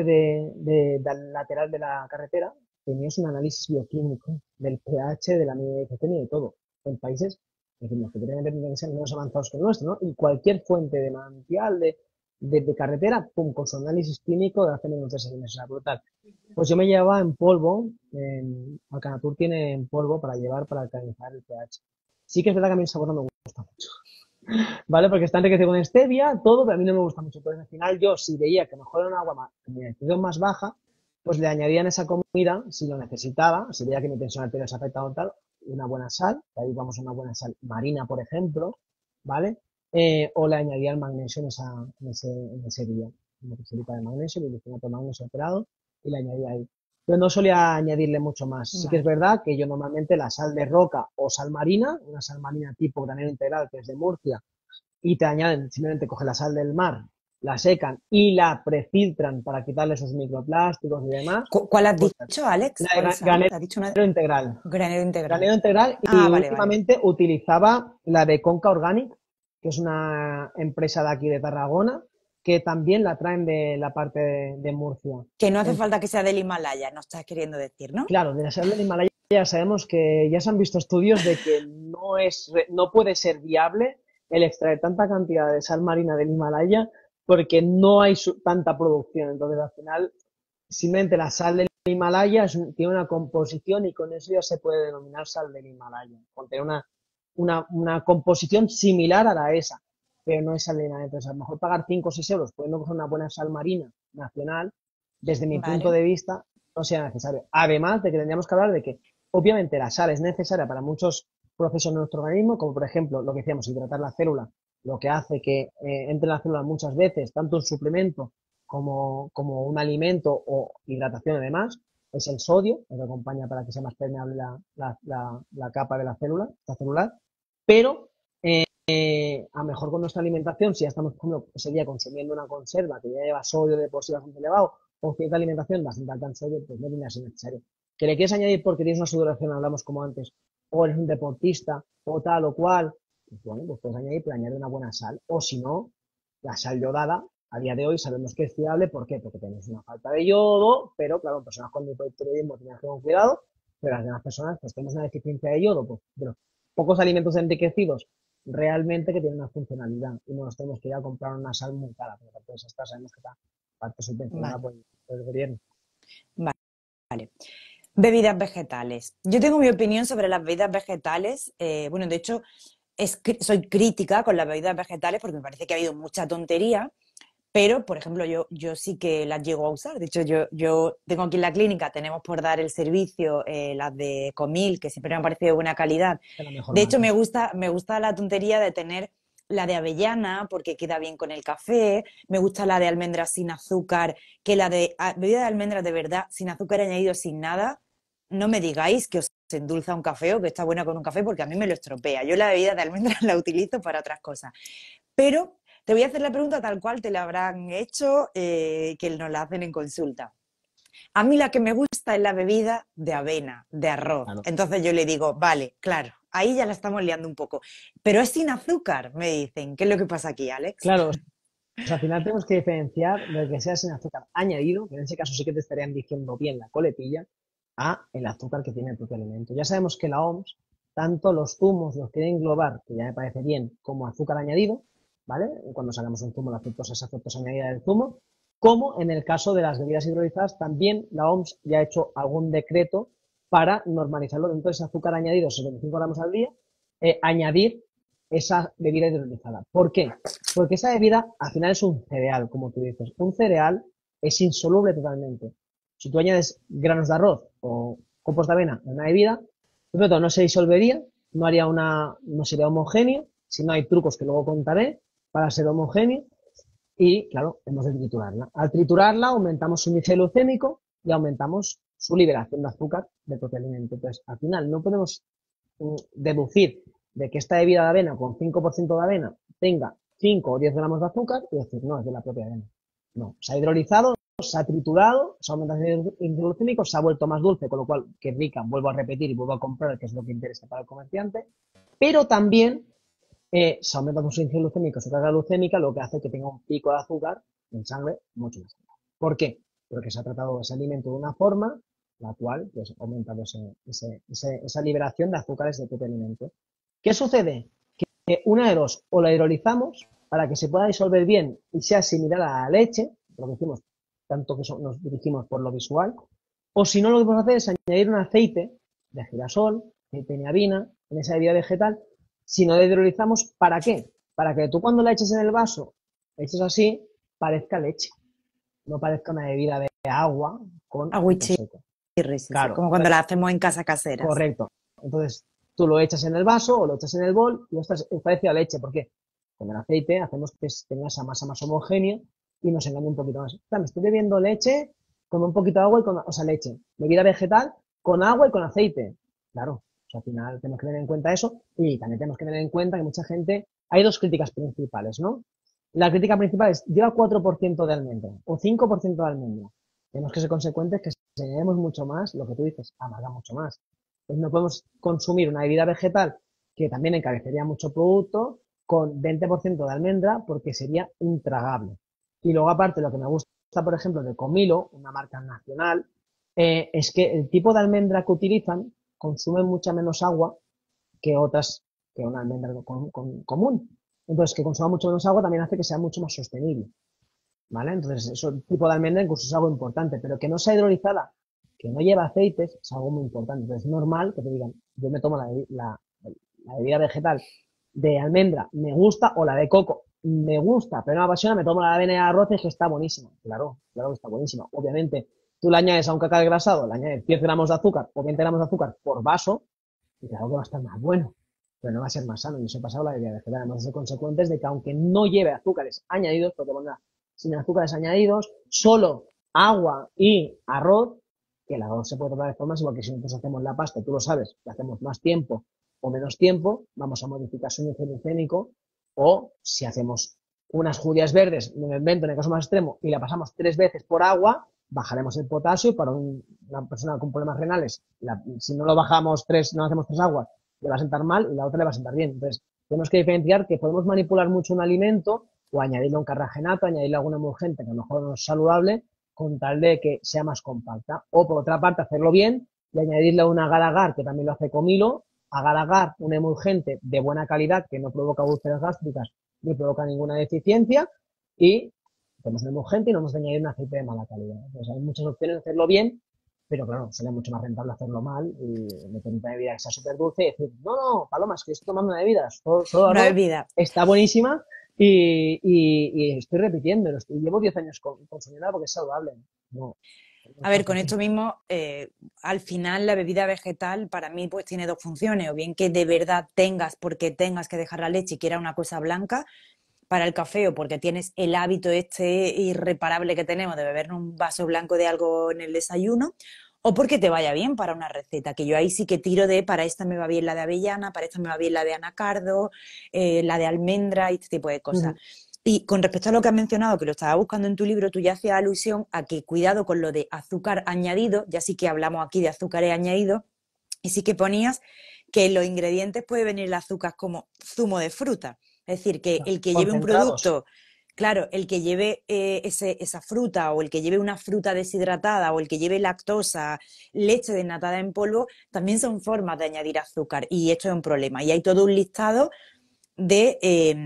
del lateral de la carretera tenías un análisis bioquímico del pH, de la medición y de todo. En países decimos, que tienen que ser menos avanzados que el nuestro, ¿no? Y cualquier fuente de manantial, de carretera, pum, con su análisis clínico de hace menos de 6 meses, o brutal. Pues yo me llevaba en polvo, Alcanatur tiene en polvo para llevar para alcalinizar el pH. Sí que es verdad que a mí el sabor no me gusta mucho, ¿vale? Porque está enriquecido con stevia, todo, pero a mí no me gusta mucho. Entonces, al final, yo, si veía que mejor era un agua más, más baja, pues le añadía en esa comida, si lo necesitaba, si veía que mi tensión arterial se afectaba o tal, una buena sal, que ahí vamos a una buena sal marina, por ejemplo, ¿vale? O le añadía el magnesio en ese día, una pizarita de magnesio, bicarbonato de magnesio operado, y le añadía ahí. Pero no solía añadirle mucho más. Sí que es Vale. verdad que yo normalmente la sal de roca o sal marina, una sal marina tipo granero integral, que es de Murcia, y te añaden, simplemente cogen la sal del mar, la secan y la prefiltran para quitarle esos microplásticos y demás, ¿Cuál has pues dicho, Alex? la ¿Cuál de sal? granero ¿Has dicho una integral. granero integral? Granero integral y Ah, vale, vale. últimamente utilizaba la de Conca Organic, que es una empresa de aquí de Tarragona, que también la traen de la parte de Murcia. Que no hace En- falta que sea del Himalaya, no estás queriendo decir, ¿no? claro, de la sal del Himalaya ya sabemos que ya se han visto estudios de que no puede ser viable el extraer tanta cantidad de sal marina del Himalaya porque no hay tanta producción. Entonces, al final, simplemente la sal del Himalaya tiene una composición y con eso ya se puede denominar sal del Himalaya. Contiene una composición similar a la esa, pero no es sal del Himalaya. Entonces, a lo mejor pagar 5 o 6 euros pudiendo coger una buena sal marina nacional, desde mi punto Vale. de vista, no sea necesario. Además de que tendríamos que hablar de que, obviamente, la sal es necesaria para muchos procesos de nuestro organismo, como por ejemplo lo que decíamos, hidratar la célula, lo que hace que entre la célula muchas veces, tanto un suplemento como un alimento o hidratación además, es el sodio, que acompaña para que sea más permeable la capa de la célula, la celular, pero a lo mejor con nuestra alimentación, si ya estamos, por ejemplo, ese día consumiendo una conserva que ya lleva sodio de por sí bastante elevado, o cierta alimentación bastante alta en sodio, pues no viene a ser necesario. ¿Que le quieres añadir porque tienes una sudoración, hablamos como antes, o eres un deportista, o tal o cual? Pues bueno, pues puedes añadir, pero añade una buena sal. O si no, la sal yodada, a día de hoy sabemos que es fiable. ¿Por qué? Porque tenemos una falta de yodo, pero claro, personas con hipotiroidismo tienen que tener cuidado, pero las demás personas, pues tenemos una deficiencia de yodo, pues de los pocos alimentos enriquecidos realmente que tienen una funcionalidad y no nos tenemos que ir a comprar una sal muy cara, porque aparte de esta sabemos que está parte subvencionada Vale. por el gobierno. Vale. Vale. Bebidas vegetales. Yo tengo mi opinión sobre las bebidas vegetales. Bueno, de hecho, soy crítica con las bebidas vegetales porque me parece que ha habido mucha tontería, pero, por ejemplo, yo sí que las llego a usar. De hecho, yo tengo aquí en la clínica, tenemos por dar el servicio las de Comil, que siempre me han parecido de buena calidad. Es la mejor De hecho, marca. me gusta la tontería de tener la de avellana porque queda bien con el café. Me gusta la de almendras sin azúcar, que la de bebida de almendras de verdad, sin azúcar añadido, sin nada. No me digáis que os endulza un café o que está buena con un café porque a mí me lo estropea. Yo la bebida de almendras la utilizo para otras cosas. Pero te voy a hacer la pregunta tal cual te la habrán hecho, que nos la hacen en consulta. A mí la que me gusta es la bebida de avena, de arroz. Claro. Entonces yo le digo, vale, claro, ahí ya la estamos liando un poco. Pero es sin azúcar, me dicen. ¿Qué es lo que pasa aquí, Alex? Claro, o sea, al final tenemos que diferenciar de que sea sin azúcar añadido, que en ese caso sí que te estarían diciendo bien la coletilla, a el azúcar que tiene el propio alimento. Ya sabemos que la OMS, tanto los zumos los quiere englobar, que ya me parece bien, como azúcar añadido, ¿vale? Cuando sacamos un zumo, la fructosa es fructosa añadida del zumo, como en el caso de las bebidas hidrolizadas, también la OMS ya ha hecho algún decreto para normalizarlo dentro de ese azúcar añadido, 75 gramos al día, añadir esa bebida hidrolizada. ¿Por qué? Porque esa bebida al final es un cereal, como tú dices. Un cereal es insoluble totalmente. Si tú añades granos de arroz o copos de avena en una bebida, primero no se disolvería, no sería homogéneo, si no hay trucos que luego contaré para ser homogéneo, y claro, hemos de triturarla. Al triturarla aumentamos su índice glucémico y aumentamos su liberación de azúcar del propio alimento. Entonces, al final no podemos deducir de que esta bebida de avena con 5% de avena tenga 5 o 10 gramos de azúcar y decir, no, es de la propia avena. No, se ha hidrolizado, se ha triturado, se ha aumentado el índice glucémico, se ha vuelto más dulce, con lo cual, que rica, vuelvo a repetir y vuelvo a comprar, que es lo que interesa para el comerciante, pero también se aumenta su índice glucémico, su carga glucémica, lo que hace que tenga un pico de azúcar en sangre mucho más alto. ¿Por qué? Porque se ha tratado ese alimento de una forma la cual pues, aumenta esa liberación de azúcares del propio alimento. ¿Qué sucede? Que una de dos, o la hidrolizamos para que se pueda disolver bien y sea similar a la leche, lo que decimos, tanto que nos dirigimos por lo visual, o si no, lo que podemos hacer es añadir un aceite de girasol, aceite de niabina, en esa bebida vegetal. Si no la hidrolizamos, ¿para qué? Para que tú cuando la eches en el vaso, la eches así, parezca leche, no parezca una bebida de agua con frutos Agüichi, secos. sí, sí, Claro, como cuando la hacemos en casa caseras. correcto. Entonces, tú lo echas en el vaso o lo echas en el bol y es parecido a leche. ¿Por qué? Con el aceite hacemos que tenga esa masa más homogénea y nos engañe un poquito más. O sea, me estoy bebiendo leche con un poquito de agua o sea, leche, bebida vegetal con agua y con aceite. Claro, o sea, al final tenemos que tener en cuenta eso y también tenemos que tener en cuenta que mucha gente, hay dos críticas principales, ¿no? La crítica principal es, lleva 4% de almendra o 5% de almendra. Tenemos que ser consecuentes que si añadimos mucho más, lo que tú dices, amarga mucho más. Entonces no podemos consumir una bebida vegetal que también encarecería mucho producto con 20% de almendra porque sería intragable. Y luego aparte lo que me gusta, por ejemplo, de Comilo, una marca nacional, es que el tipo de almendra que utilizan consume mucha menos agua que otras, que una almendra común. Entonces, que consuma mucho menos agua también hace que sea mucho más sostenible. ¿Vale? Entonces, eso tipo de almendra incluso es algo importante, pero que no sea hidrolizada, que no lleva aceites, es algo muy importante. Entonces, es normal que te digan, yo me tomo la bebida vegetal de almendra, me gusta, o la de coco, me gusta, pero no me apasiona, me tomo la de avena y arroz y es que está buenísima. Claro, claro que está buenísima. Obviamente, tú le añades a un cacao desgrasado, le añades 10 gramos de azúcar o 20 gramos de azúcar por vaso, y claro que va a estar más bueno, pero no va a ser más sano. Y eso ha pasado la bebida vegetal. Además de ser consecuentes de que aunque no lleve azúcares añadidos, porque pondrá sin azúcares añadidos, solo agua y arroz, que el arroz se puede tomar de formas igual que si nosotros hacemos la pasta, tú lo sabes, que hacemos más tiempo o menos tiempo, vamos a modificar su índice glucémico, o si hacemos unas judías verdes, me lo invento en el caso más extremo, y la pasamos 3 veces por agua, bajaremos el potasio para una persona con problemas renales. Si no lo bajamos no hacemos 3 aguas, le va a sentar mal y la otra le va a sentar bien. Entonces, tenemos que diferenciar que podemos manipular mucho un alimento o añadirle un carragenato, añadirle alguna emulgente que a lo mejor no es saludable, con tal de que sea más compacta. O por otra parte, hacerlo bien y añadirle un agar-agar, que también lo hace Comilo, agar-agar, un emulgente de buena calidad que no provoca úlceras gástricas ni provoca ninguna deficiencia, y hacemos un emulgente y no hemos de añadir un aceite de mala calidad. Entonces hay muchas opciones de hacerlo bien pero claro, sale mucho más rentable hacerlo mal y meter una bebida que sea súper dulce y decir, no, no, Paloma, es que estoy tomando una bebida, solo Una arroz, bebida. está buenísima y estoy repitiendo, llevo 10 años consumiéndola porque es saludable. No, no A es tan ver, con fácil. esto mismo, al final la bebida vegetal para mí pues tiene dos funciones, o bien que de verdad tengas, porque tengas que dejar la leche y quieras una cosa blanca, para el café o porque tienes el hábito este irreparable que tenemos de beber un vaso blanco de algo en el desayuno, o porque te vaya bien para una receta, que yo ahí sí que tiro de, para esta me va bien la de avellana, para esta me va bien la de anacardo, la de almendra y este tipo de cosas. Ujú. Y con respecto a lo que has mencionado, que lo estaba buscando en tu libro, tú ya hacías alusión a que cuidado con lo de azúcar añadido, ya sí que hablamos aquí de azúcares añadidos, y sí que ponías que en los ingredientes puede venir el azúcar como zumo de fruta. Es decir, que el que lleve un Concentrados. producto, claro, el que lleve esa fruta o el que lleve una fruta deshidratada o el que lleve lactosa, leche desnatada en polvo, también son formas de añadir azúcar y esto es un problema. Y hay todo un listado de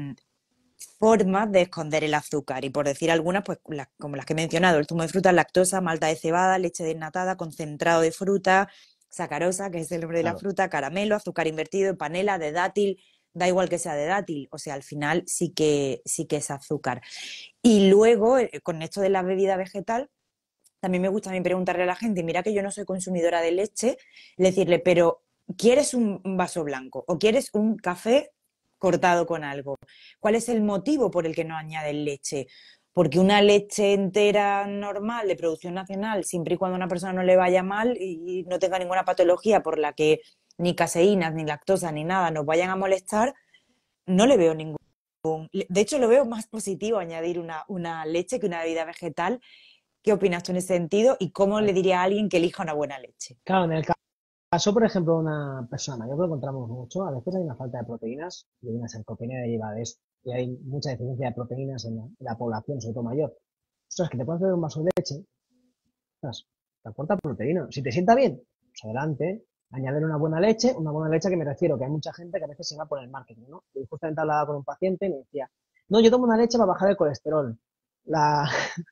formas de esconder el azúcar y por decir algunas, pues como las que he mencionado, el zumo de fruta, lactosa, malta de cebada, leche desnatada, concentrado de fruta, sacarosa, que es el nombre de la Claro. fruta, caramelo, azúcar invertido, panela, de dátil, da igual que sea de dátil, o sea, al final sí que es azúcar. Y luego, con esto de la bebida vegetal, también me gusta a mí preguntarle a la gente, mira que yo no soy consumidora de leche, decirle, pero ¿quieres un vaso blanco o quieres un café cortado con algo? ¿Cuál es el motivo por el que no añaden leche? Porque una leche entera normal de producción nacional, siempre y cuando a una persona no le vaya mal y no tenga ninguna patología por la que ni caseínas, ni lactosa, ni nada nos vayan a molestar, no le veo ningún... De hecho, lo veo más positivo añadir una leche que una bebida vegetal. ¿Qué opinas tú en ese sentido? ¿Y cómo le diría a alguien que elija una buena leche? Claro, en el caso, por ejemplo, de una persona mayor que lo encontramos mucho, a veces hay una falta de proteínas y hay una sarcopenia derivada de eso. Y hay mucha deficiencia de proteínas en la población, sobre todo mayor. Ostras, que te puedes beber un vaso de leche, ostras, te aporta proteína. Si te sienta bien, pues adelante. Añadir una buena leche que me refiero, que hay mucha gente que a veces se va por el marketing, ¿no? Y justamente hablaba con un paciente y me decía, no, yo tomo una leche para bajar el colesterol. La,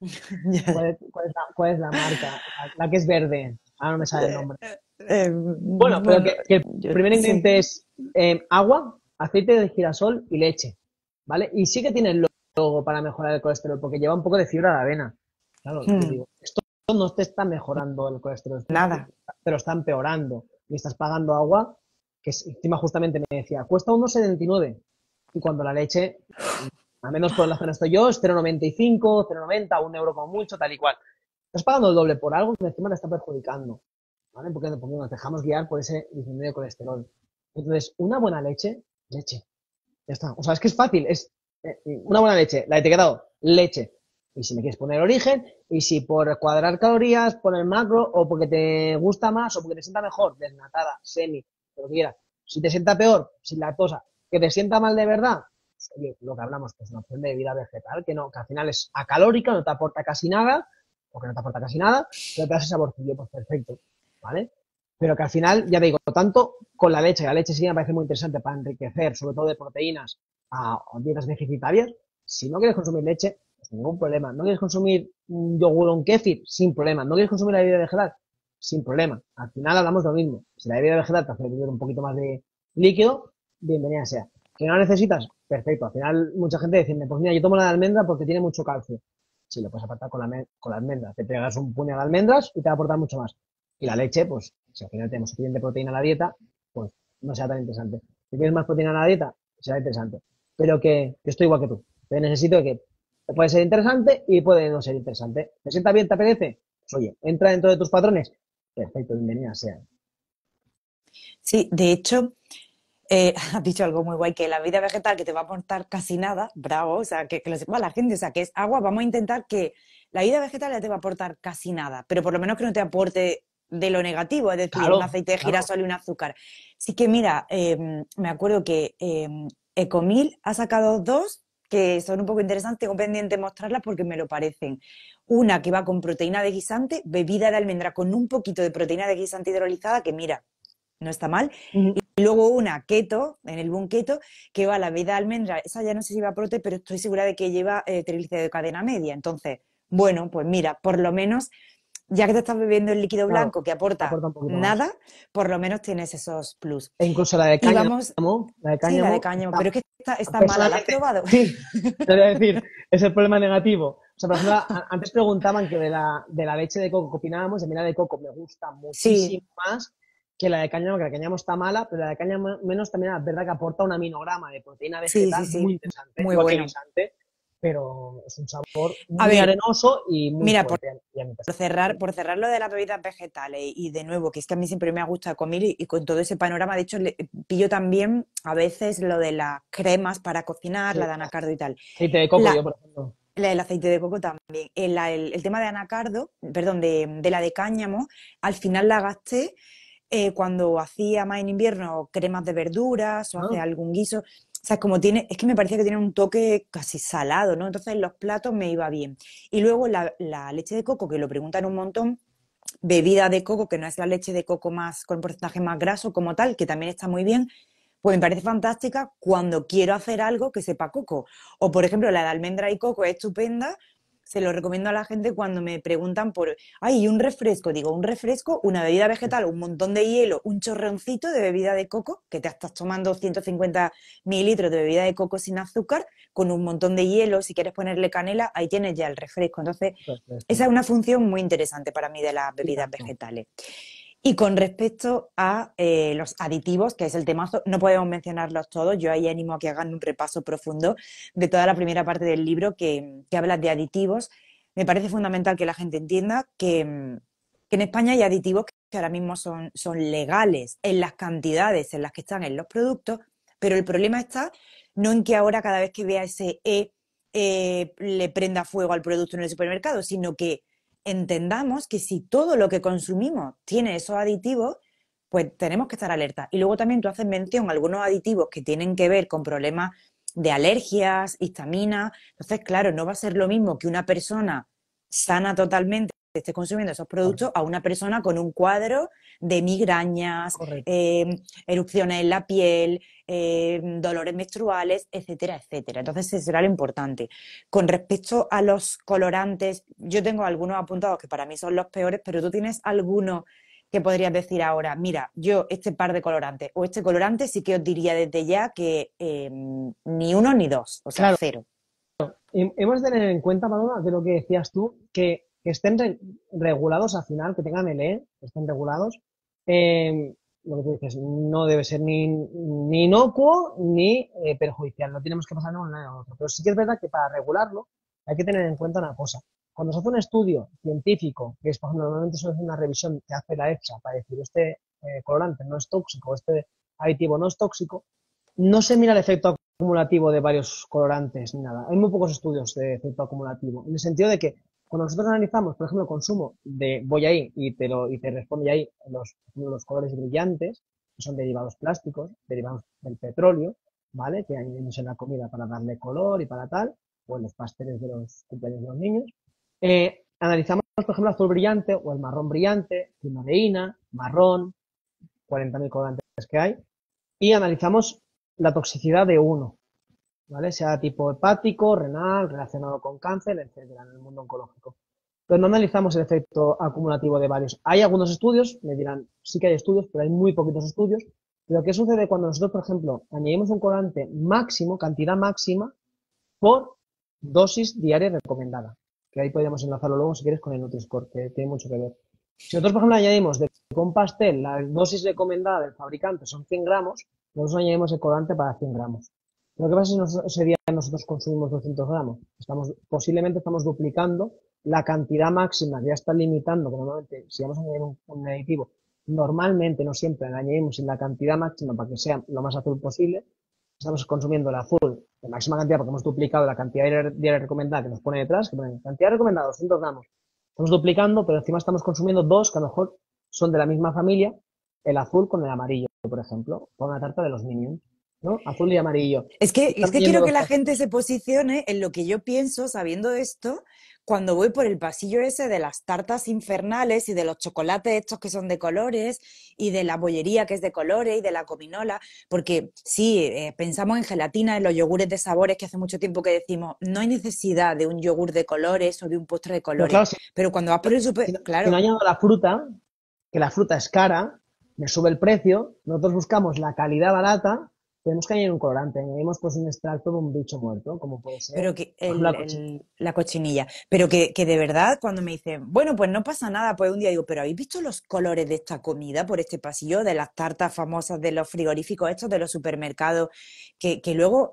¿cuál es la marca? La que es verde. Ahora no me sale el nombre. Bueno, pero Bueno, que el primer sí. ingrediente es agua, aceite de girasol y leche, ¿vale? Y sí que tiene el logo para mejorar el colesterol, porque lleva un poco de fibra de avena. Claro, yo Hmm, digo, esto no te está mejorando el colesterol, esto nada. te lo está empeorando. Y estás pagando agua, que encima justamente me decía, cuesta 1,79. Y cuando la leche, al menos por la zona estoy yo, es 0,95, 0,90, 1 euro como mucho, tal y cual. Estás pagando el doble por algo que encima te está perjudicando. ¿Vale? Porque nos dejamos guiar por ese disminuido de colesterol. Entonces, una buena leche, leche. Ya está. O sea, es que es fácil. Es una buena leche. La etiquetado, leche. Y si me quieres poner origen, y si por cuadrar calorías, poner macro, o porque te gusta más, o porque te sienta mejor, desnatada, semi, lo que quieras. Si te sienta peor, sin lactosa, que te sienta mal de verdad, pues, oye, lo que hablamos, pues una opción de bebida vegetal, que no, que al final es acalórica, no te aporta casi nada, o que no te aporta casi nada, pero te da ese saborcillo, pues perfecto. ¿Vale? Pero que al final, ya te digo, tanto con la leche sí me parece muy interesante para enriquecer, sobre todo de proteínas, a dietas deficitarias. Si no quieres consumir leche, pues ningún problema. ¿No quieres consumir un yogur o un kéfir? Sin problema. ¿No quieres consumir la bebida vegetal? Sin problema. Al final hablamos de lo mismo. Si la bebida vegetal te hace beber un poquito más de líquido, bienvenida sea. ¿Que no la necesitas? Perfecto. Al final, mucha gente dice, pues mira, yo tomo la de almendra porque tiene mucho calcio. Sí, lo puedes apartar con la almendra. Te pegas un puñado de almendras y te va a aportar mucho más. Y la leche, pues, si al final tenemos suficiente proteína en la dieta, pues no sea tan interesante. Si tienes más proteína en la dieta, será interesante. Pero que estoy igual que tú. Te necesito que puede ser interesante y puede no ser interesante. ¿Te sienta bien? ¿Te apetece? Pues oye, entra dentro de tus patrones. Perfecto, bienvenida sea. Sí, de hecho, has dicho algo muy guay, que la vida vegetal que te va a aportar casi nada, bravo, o sea, que lo sepa la gente, o sea, que es agua, vamos a intentar que la vida vegetal ya te va a aportar casi nada, pero por lo menos que no te aporte de lo negativo, es decir, un Claro, aceite de claro. girasol y un azúcar. Sí que mira, me acuerdo que Ecomil ha sacado dos que son un poco interesantes, tengo pendiente mostrarlas porque me lo parecen. Una que va con proteína de guisante, bebida de almendra con un poquito de proteína de guisante hidrolizada, que mira, no está mal. Ujú. Y luego una keto, en el boom keto, que va la bebida de almendra, esa ya no sé si va prote, pero estoy segura de que lleva triglicéridos de cadena media. Entonces, bueno, pues mira, por lo menos ya que te estás bebiendo el líquido Claro, blanco que aporta aporta un poquito más. nada, por lo menos tienes esos plus. E incluso la de Y vamos, sí, la de cáñamo cáñamo, está, pero es que está mala, ¿la has personalmente, probado? sí, te voy a decir, es el problema negativo. O sea, por ejemplo, antes preguntaban que de la leche de coco que opinábamos, de mira de coco me gusta Sí, muchísimo más que la de cáñamo, que la de cáñamo está mala, pero la de cáñamo menos también es verdad que aporta un aminograma de proteína sí, sí, vegetal muy sí, interesante, muy igual que bueno. guisante, pero es un sabor A muy ver, arenoso y muy mira, fuerte. Y a mi por cerrar lo de las bebidas vegetales y de nuevo, que es que a mí siempre me ha gustado comer y con todo ese panorama, de hecho, pillo también a veces lo de las cremas para cocinar, sí, la de anacardo y tal. aceite de coco, yo La, por ejemplo. el aceite de coco también. El tema de anacardo, perdón, de la de cáñamo, al final la gasté cuando hacía más en invierno cremas de verduras o hace Ah, algún guiso. O sea, como tiene, es que me parecía que tiene un toque casi salado, ¿no? Entonces en los platos me iba bien. Y luego la leche de coco, que lo preguntan un montón, bebida de coco, que no es la leche de coco más con porcentaje más graso como tal, que también está muy bien, pues me parece fantástica cuando quiero hacer algo que sepa coco. O, por ejemplo, la de almendra y coco es estupenda. Se lo recomiendo a la gente cuando me preguntan por, ay, ¿y un refresco? Digo, un refresco, una bebida vegetal, un montón de hielo, un chorroncito de bebida de coco, que te estás tomando 150 mililitros de bebida de coco sin azúcar, con un montón de hielo, si quieres ponerle canela, ahí tienes ya el refresco. Entonces, esa es una función muy interesante para mí de las y bebidas tanto. vegetales. Y con respecto a los aditivos, que es el temazo, no podemos mencionarlos todos. Yo ahí animo a que hagan un repaso profundo de toda la primera parte del libro que habla de aditivos. Me parece fundamental que la gente entienda que en España hay aditivos que ahora mismo son legales en las cantidades en las que están en los productos, pero el problema está no en que ahora cada vez que vea ese le prenda fuego al producto en el supermercado, sino que entendamos que si todo lo que consumimos tiene esos aditivos, pues tenemos que estar alerta. Y luego también tú haces mención a algunos aditivos que tienen que ver con problemas de alergias, histamina. Entonces, claro, no va a ser lo mismo que una persona sana totalmente esté consumiendo esos productos a una persona con un cuadro de migrañas, Correcto. erupciones en la piel, dolores menstruales, etcétera, etcétera. Entonces, eso será lo importante. Con respecto a los colorantes, yo tengo algunos apuntados que para mí son los peores, pero tú tienes alguno que podrías decir ahora, mira, yo este par de colorantes o este colorante sí que os diría desde ya que ni uno ni dos, o sea, Claro, cero. hemos de tener en cuenta, Madonna, de lo que decías tú, que estén regulados al final, que tengan LE, que estén regulados. Lo que tú dices, no debe ser ni inocuo ni perjudicial, no tenemos que pasar de un lado a otro. Pero sí que es verdad que para regularlo hay que tener en cuenta una cosa. Cuando se hace un estudio científico, que es, por ejemplo, normalmente suele ser una revisión que hace la EFSA para decir este colorante no es tóxico, este aditivo no es tóxico, no se mira el efecto acumulativo de varios colorantes ni nada. Hay muy pocos estudios de efecto acumulativo. En el sentido de que cuando nosotros analizamos, por ejemplo, el consumo de, voy ahí y te responde ahí los colores brillantes, que son derivados plásticos, derivados del petróleo, ¿vale? Que añadimos en la comida para darle color y para tal, o en los pasteles de los cumpleaños de los niños. Analizamos, por ejemplo, el azul brillante o el marrón brillante, cianodeína, marrón, 40.000 colorantes que hay, y analizamos la toxicidad de uno, ¿vale? Sea tipo hepático, renal, relacionado con cáncer, etcétera, en el mundo oncológico. Pero no analizamos el efecto acumulativo de varios. Hay algunos estudios, me dirán, sí que hay estudios, pero hay muy poquitos estudios. Pero ¿qué sucede cuando nosotros, por ejemplo, añadimos un colorante máximo, cantidad máxima, por dosis diaria recomendada? Que ahí podríamos enlazarlo luego, si quieres, con el Nutri-Score, que tiene mucho que ver. Si nosotros, por ejemplo, añadimos de un pastel, la dosis recomendada del fabricante son 100 gramos, nosotros añadimos el colorante para 100 gramos. Lo que pasa es que ese día nosotros consumimos 200 gramos. Posiblemente estamos duplicando la cantidad máxima que ya está limitando, que normalmente si vamos a añadir un aditivo, normalmente, no siempre, le añadimos en la cantidad máxima para que sea lo más azul posible. Estamos consumiendo el azul en máxima cantidad porque hemos duplicado la cantidad diaria recomendada que nos pone detrás, que pone cantidad recomendada 200 gramos. Estamos duplicando, pero encima estamos consumiendo dos que a lo mejor son de la misma familia, el azul con el amarillo, por ejemplo, con una tarta de los Minions, ¿no? Azul y amarillo. Es Y que, es están que yendo quiero que dos la pasos. gente se posicione en lo que yo pienso sabiendo esto cuando voy por el pasillo ese de las tartas infernales y de los chocolates estos que son de colores y de la bollería que es de colores y de la gominola, porque sí, pensamos en gelatina, en los yogures de sabores que hace mucho tiempo que decimos, no hay necesidad de un yogur de colores o de un postre de Pero colores, claro, pero cuando vas por el si super, no, si no claro. añado la fruta, que la fruta es cara, me sube el precio, nosotros buscamos la calidad barata, tenemos que añadir un colorante, añadimos pues un extracto de un bicho muerto, como puede ser, Pero que por ejemplo, la cochinilla. la cochinilla, pero que de verdad cuando me dicen, bueno, pues no pasa nada, pues un día digo, pero ¿habéis visto los colores de esta comida por este pasillo, de las tartas famosas de los frigoríficos estos, de los supermercados, que luego,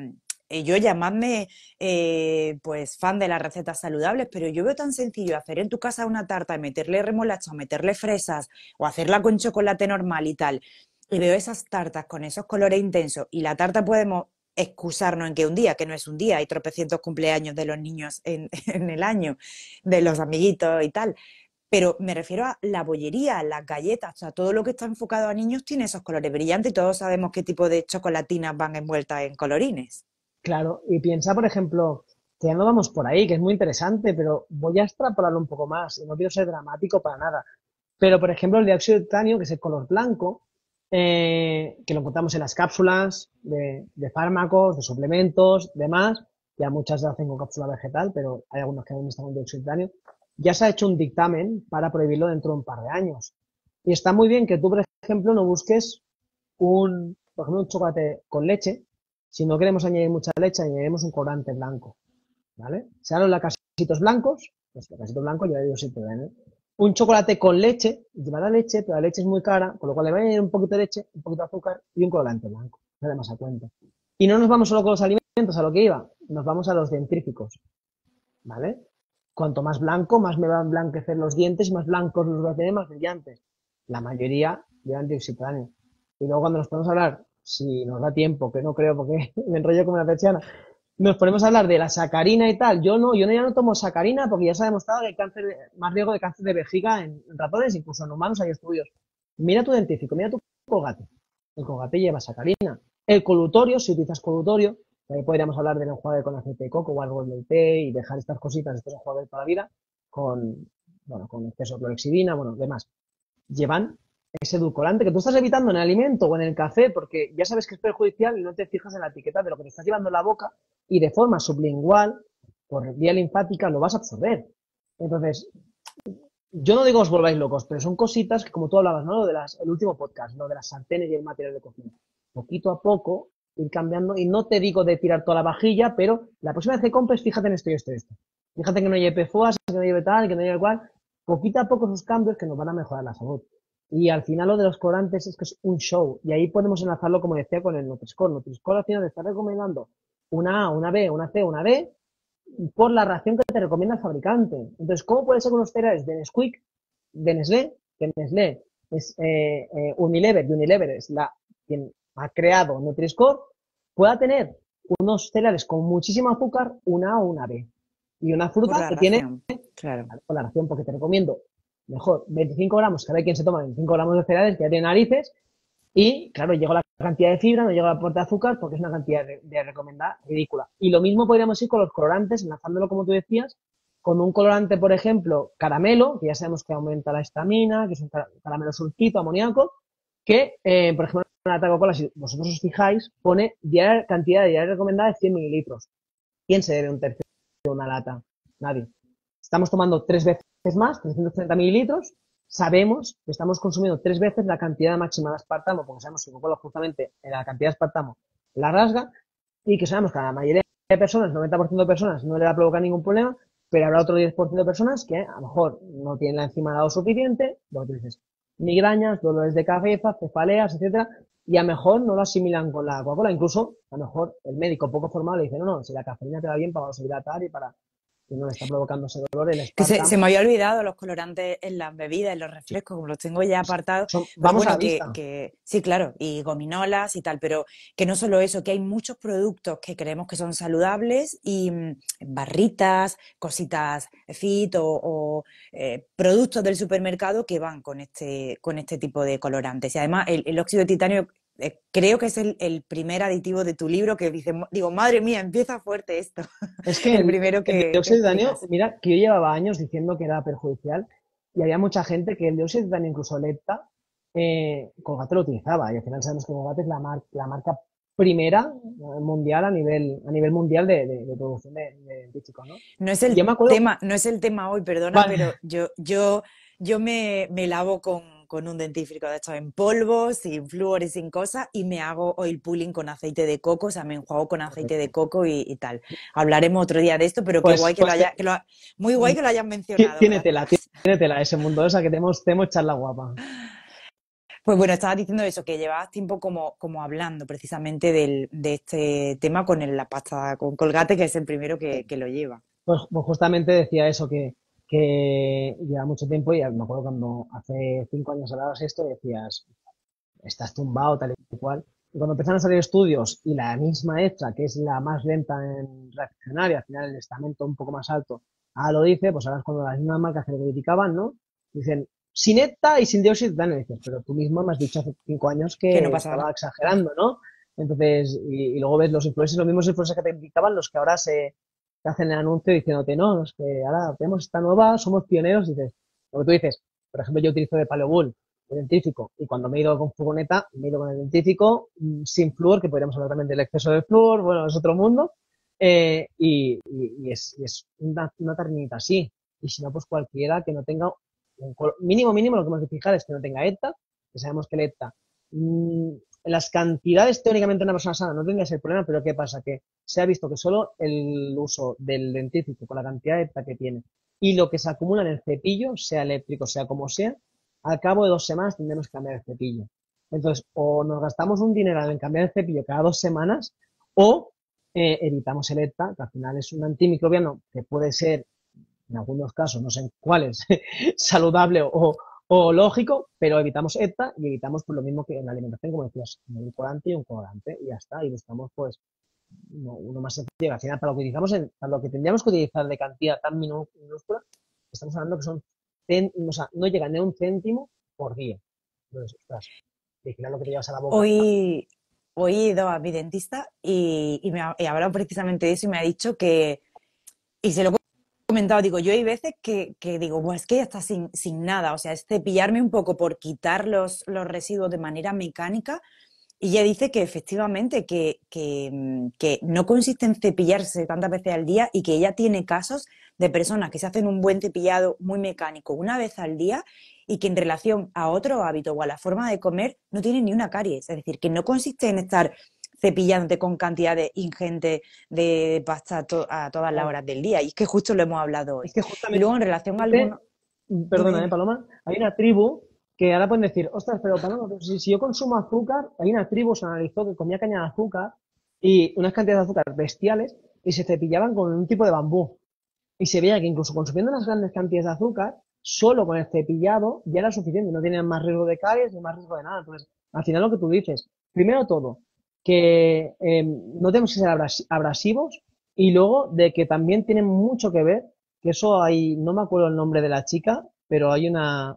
yo llamadme pues fan de las recetas saludables, pero yo veo tan sencillo hacer en tu casa una tarta y meterle remolacha o meterle fresas o hacerla con chocolate normal y tal, y veo esas tartas con esos colores intensos y la tarta podemos excusarnos en que un día, que no es un día, hay tropecientos cumpleaños de los niños en el año, de los amiguitos y tal. Pero me refiero a la bollería, las galletas, o sea, todo lo que está enfocado a niños tiene esos colores brillantes y todos sabemos qué tipo de chocolatinas van envueltas en colorines. Claro, y piensa, por ejemplo, que ya no vamos por ahí, que es muy interesante, pero voy a extrapolarlo un poco más, y no quiero ser dramático para nada. Pero, por ejemplo, el dióxido de titanio, que es el color blanco, que lo encontramos en las cápsulas de fármacos, de suplementos, demás, ya muchas se hacen con cápsula vegetal, pero hay algunos que aún están con dióxido de titanio, ya se ha hecho un dictamen para prohibirlo dentro de un par de años. Y está muy bien que tú, por ejemplo, no busques por ejemplo, un chocolate con leche. Si no queremos añadir mucha leche, añadiremos un colorante blanco, ¿vale? Si ahora los lacasitos blancos, pues el lacasito blanco lleva dióxido de titanio. Un chocolate con leche, lleva la leche, pero la leche es muy cara, con lo cual le va a añadir un poquito de leche, un poquito de azúcar y un colorante blanco. Nada más a cuenta. Y no nos vamos solo con los alimentos, a lo que iba, nos vamos a los dentífricos, ¿vale? Cuanto más blanco, más me van a blanquecer los dientes y más blancos los voy a tener, más brillantes. La mayoría llevan dióxido de titanio. Y luego cuando nos podemos hablar, si nos da tiempo, que no creo porque me enrollo como una persiana, nos ponemos a hablar de la sacarina y tal. Yo ya no tomo sacarina porque ya se ha demostrado que hay más riesgo de cáncer de vejiga en ratones, incluso en humanos hay estudios. Mira tu dentífrico, mira tu colgate. El colgate lleva sacarina. El colutorio, si utilizas colutorio, ahí podríamos hablar del enjuague con aceite de coco o algo del té y dejar estas cositas, estos enjuagues de toda la vida, con, bueno, con exceso de clorexidina, bueno, demás. Llevan ese edulcorante que tú estás evitando en el alimento o en el café porque ya sabes que es perjudicial y no te fijas en la etiqueta de lo que te estás llevando en la boca y de forma sublingual, por vía linfática, lo vas a absorber. Entonces, yo no digo os volváis locos, pero son cositas que, como tú hablabas, ¿no? El último podcast, ¿no? De las sartenes y el material de cocina. Poquito a poco, ir cambiando, y no te digo de tirar toda la vajilla, pero la próxima vez que compres, fíjate en esto y esto y esto. Fíjate que no lleve PFOAs, que no lleve tal, que no lleve cual. Poquito a poco esos cambios que nos van a mejorar la salud. Y al final lo de los colorantes es que es un show. Y ahí podemos enlazarlo, como decía, con el Nutri-Score. Nutri-Score al final te está recomendando una A, una B, una C, una D, por la ración que te recomienda el fabricante. Entonces, ¿cómo puede ser que unos cereales de Nesquik, de Nestlé, que Nestlé es Unilever, y Unilever es quien ha creado Nutri-Score, pueda tener unos cereales con muchísimo azúcar, una A o una B? Y una Por fruta la que tiene, ración, claro. con la ración, porque te recomiendo mejor 25 gramos, que hay quien se toma 25 gramos de cereales, que ya tiene narices, y claro, llega la cantidad de fibra, no llega el aporte de azúcar porque es una cantidad de recomendada ridícula. Y lo mismo podríamos ir con los colorantes, enlazándolo como tú decías, con un colorante, por ejemplo, caramelo, que ya sabemos que aumenta la histamina, que es un caramelo sulfito, amoníaco, que, por ejemplo, en la Coca-Cola, si vosotros os fijáis, pone cantidad de diaria recomendada de 100 mililitros. ¿Quién se debe un tercio de una lata? Nadie. Estamos tomando 3 veces más, 330 mililitros, sabemos que estamos consumiendo 3 veces la cantidad máxima de aspartamo, porque sabemos que Coca-Cola justamente en la cantidad de aspartamo la rasga, y que sabemos que a la mayoría de personas, 90% de personas, no le va a provocar ningún problema, pero habrá otro 10% de personas que a lo mejor no tienen la enzima dado suficiente, lo que tú dices, migrañas, dolores de cabeza, cefaleas, etcétera, y a lo mejor no lo asimilan con la Coca-Cola. Incluso, a lo mejor el médico poco formado le dice, no, no, si la cafeína te va bien para vasodilatar y para que no le está provocando ese dolor, el Que se espartamo, me había olvidado los colorantes en las bebidas, en los refrescos, como los tengo ya apartados, pero vamos a la bueno, vista. sí, claro, y gominolas y tal, pero que no solo eso, que hay muchos productos que creemos que son saludables y barritas, cositas fit o productos del supermercado que van con este tipo de colorantes. Y además el óxido de titanio creo que es el primer aditivo de tu libro que dice, digo, madre mía, empieza fuerte esto. Es que El primero el que dióxido de titanio, explicas. mira, que yo llevaba años diciendo que era perjudicial y había mucha gente que el dióxido de titanio, incluso Lepta, Colgate lo utilizaba y al final sabemos que Colgate es la marca primera mundial a nivel mundial de producción de dentífrico, ¿no? No es Y yo el me acuerdo, tema, no es el tema hoy, perdona, vale, pero yo me lavo con un dentífrico de hecho en polvo, sin flúor y sin cosas, y me hago oil pulling con aceite de coco, o sea, me enjuago con aceite de correcto. coco y tal. Hablaremos otro día de esto, pero qué guay Pues, que lo haya, muy guay que lo hayan mencionado, gracias. tiene tela ese mundo, esa que tenemos charla guapa. Pues bueno, estabas diciendo eso, que llevabas tiempo como hablando precisamente de este tema con la pasta con Colgate, que es el primero que lo lleva. Pues justamente decía eso, que lleva mucho tiempo y me acuerdo cuando hace 5 años hablabas esto y decías, estás tumbado tal y cual. Y cuando empezaron a salir estudios y la misma extra, que es la más lenta en reaccionar y al final el estamento un poco más alto, lo dice, pues ahora es cuando las mismas marcas que lo criticaban, ¿no? Dicen, sin ETA y sin dióxido de titanio. Y dices, pero tú mismo me has dicho hace 5 años Que no que pasa estaba nada. exagerando, ¿no? Entonces, y luego ves los influencers, los mismos influencers que te criticaban, los que ahora te hacen el anuncio diciéndote, no, es que ahora tenemos esta nueva, somos pioneros, y dices, lo que tú dices, por ejemplo, yo utilizo de Paleobull, el dentífrico, y cuando me he ido con furgoneta, me he ido con el dentífrico sin flúor, que podríamos hablar también del exceso de flúor, bueno, es otro mundo, y es una terminita así, y si no, pues cualquiera que no tenga, mínimo, lo que hemos de fijar es que no tenga ETA, que sabemos que el ETA, las cantidades teóricamente de una persona sana no tendría ese problema, pero ¿qué pasa? Que se ha visto que solo el uso del dentífrico con la cantidad de ETA que tiene y lo que se acumula en el cepillo, sea eléctrico, sea como sea, al cabo de 2 semanas tendremos que cambiar el cepillo. Entonces, o nos gastamos un dinero en cambiar el cepillo cada 2 semanas, o evitamos el ETA, que al final es un antimicrobiano que puede ser, en algunos casos, no sé en cuáles, saludable o lógico, pero evitamos ETA y evitamos pues, lo mismo que en la alimentación, como decías, un edulcorante y un colorante, y ya está, y buscamos pues uno más sencillo. Al final, para lo que utilizamos, para lo que tendríamos que utilizar de cantidad tan minúscula, estamos hablando que son, o sea, no llegan ni a un céntimo por día. Entonces, ostras, vigila lo que te llevas a la boca. Hoy, hoy he ido a mi dentista y he hablado precisamente de eso y me ha dicho que, y se lo he comentado, digo, yo hay veces que digo, "Buah, es que ya está sin nada, o sea, es cepillarme un poco por quitar los residuos de manera mecánica y ella dice que efectivamente que no consiste en cepillarse tantas veces al día y que ella tiene casos de personas que se hacen un buen cepillado muy mecánico una vez al día y que en relación a otro hábito o a la forma de comer no tienen ni una caries. Es decir, que no consiste en estar cepillándote con cantidades ingentes de pasta a todas las Claro. horas del día. Y es que justo lo hemos hablado hoy. Es que Y justamente, luego en relación a algunos... Dime, perdona, dime. Paloma, hay una tribu que ahora pueden decir, ostras, pero Paloma, pero si yo consumo azúcar, hay una tribu, se analizó que comía caña de azúcar y unas cantidades de azúcar bestiales y se cepillaban con un tipo de bambú. Y se veía que incluso consumiendo unas grandes cantidades de azúcar, solo con el cepillado ya era suficiente, no tenían más riesgo de caries ni más riesgo de nada. Entonces, al final lo que tú dices, primero todo, que no tenemos que ser abrasivos y luego de que también tiene mucho que ver, que eso hay, no me acuerdo el nombre de la chica, pero hay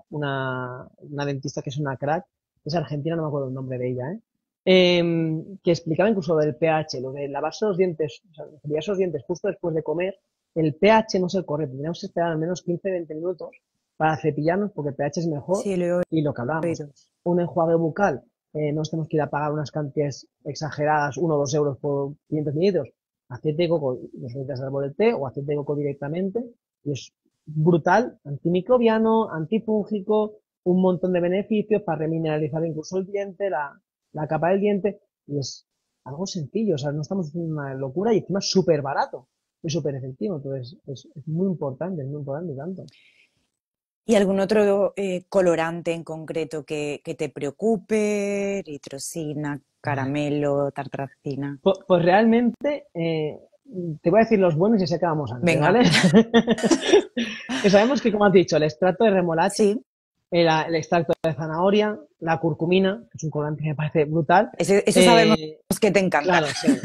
una dentista que es una crack, es argentina, no me acuerdo el nombre de ella, que explicaba incluso del pH, lo de lavarse los dientes, o sea, cepillarse los dientes justo después de comer, el pH no es el correcto, tenemos que esperar al menos 15-20 minutos para cepillarnos porque el pH es mejor Sí, lo he y lo que hablábamos, oído. un enjuague bucal, no nos tenemos que ir a pagar unas cantidades exageradas, 1 o 2 euros por 500 mililitros, aceite de coco, los necesitas de árbol de té o aceite de coco directamente y es brutal, antimicrobiano, antifúngico, un montón de beneficios para remineralizar incluso el diente, la capa del diente y es algo sencillo, o sea, no estamos haciendo una locura y encima es súper barato y súper efectivo. Entonces, es muy importante tanto. ¿Y algún otro colorante en concreto que te preocupe? Eritrosina, caramelo, tartrazina. Pues realmente, te voy a decir los buenos y se acabamos antes, Venga, ¿vale? Que sabemos que, como has dicho, el extracto de remolacha, sí, el extracto de zanahoria, la curcumina, que es un colorante que me parece brutal. eso sabemos Eh, que te encanta. claro, sí,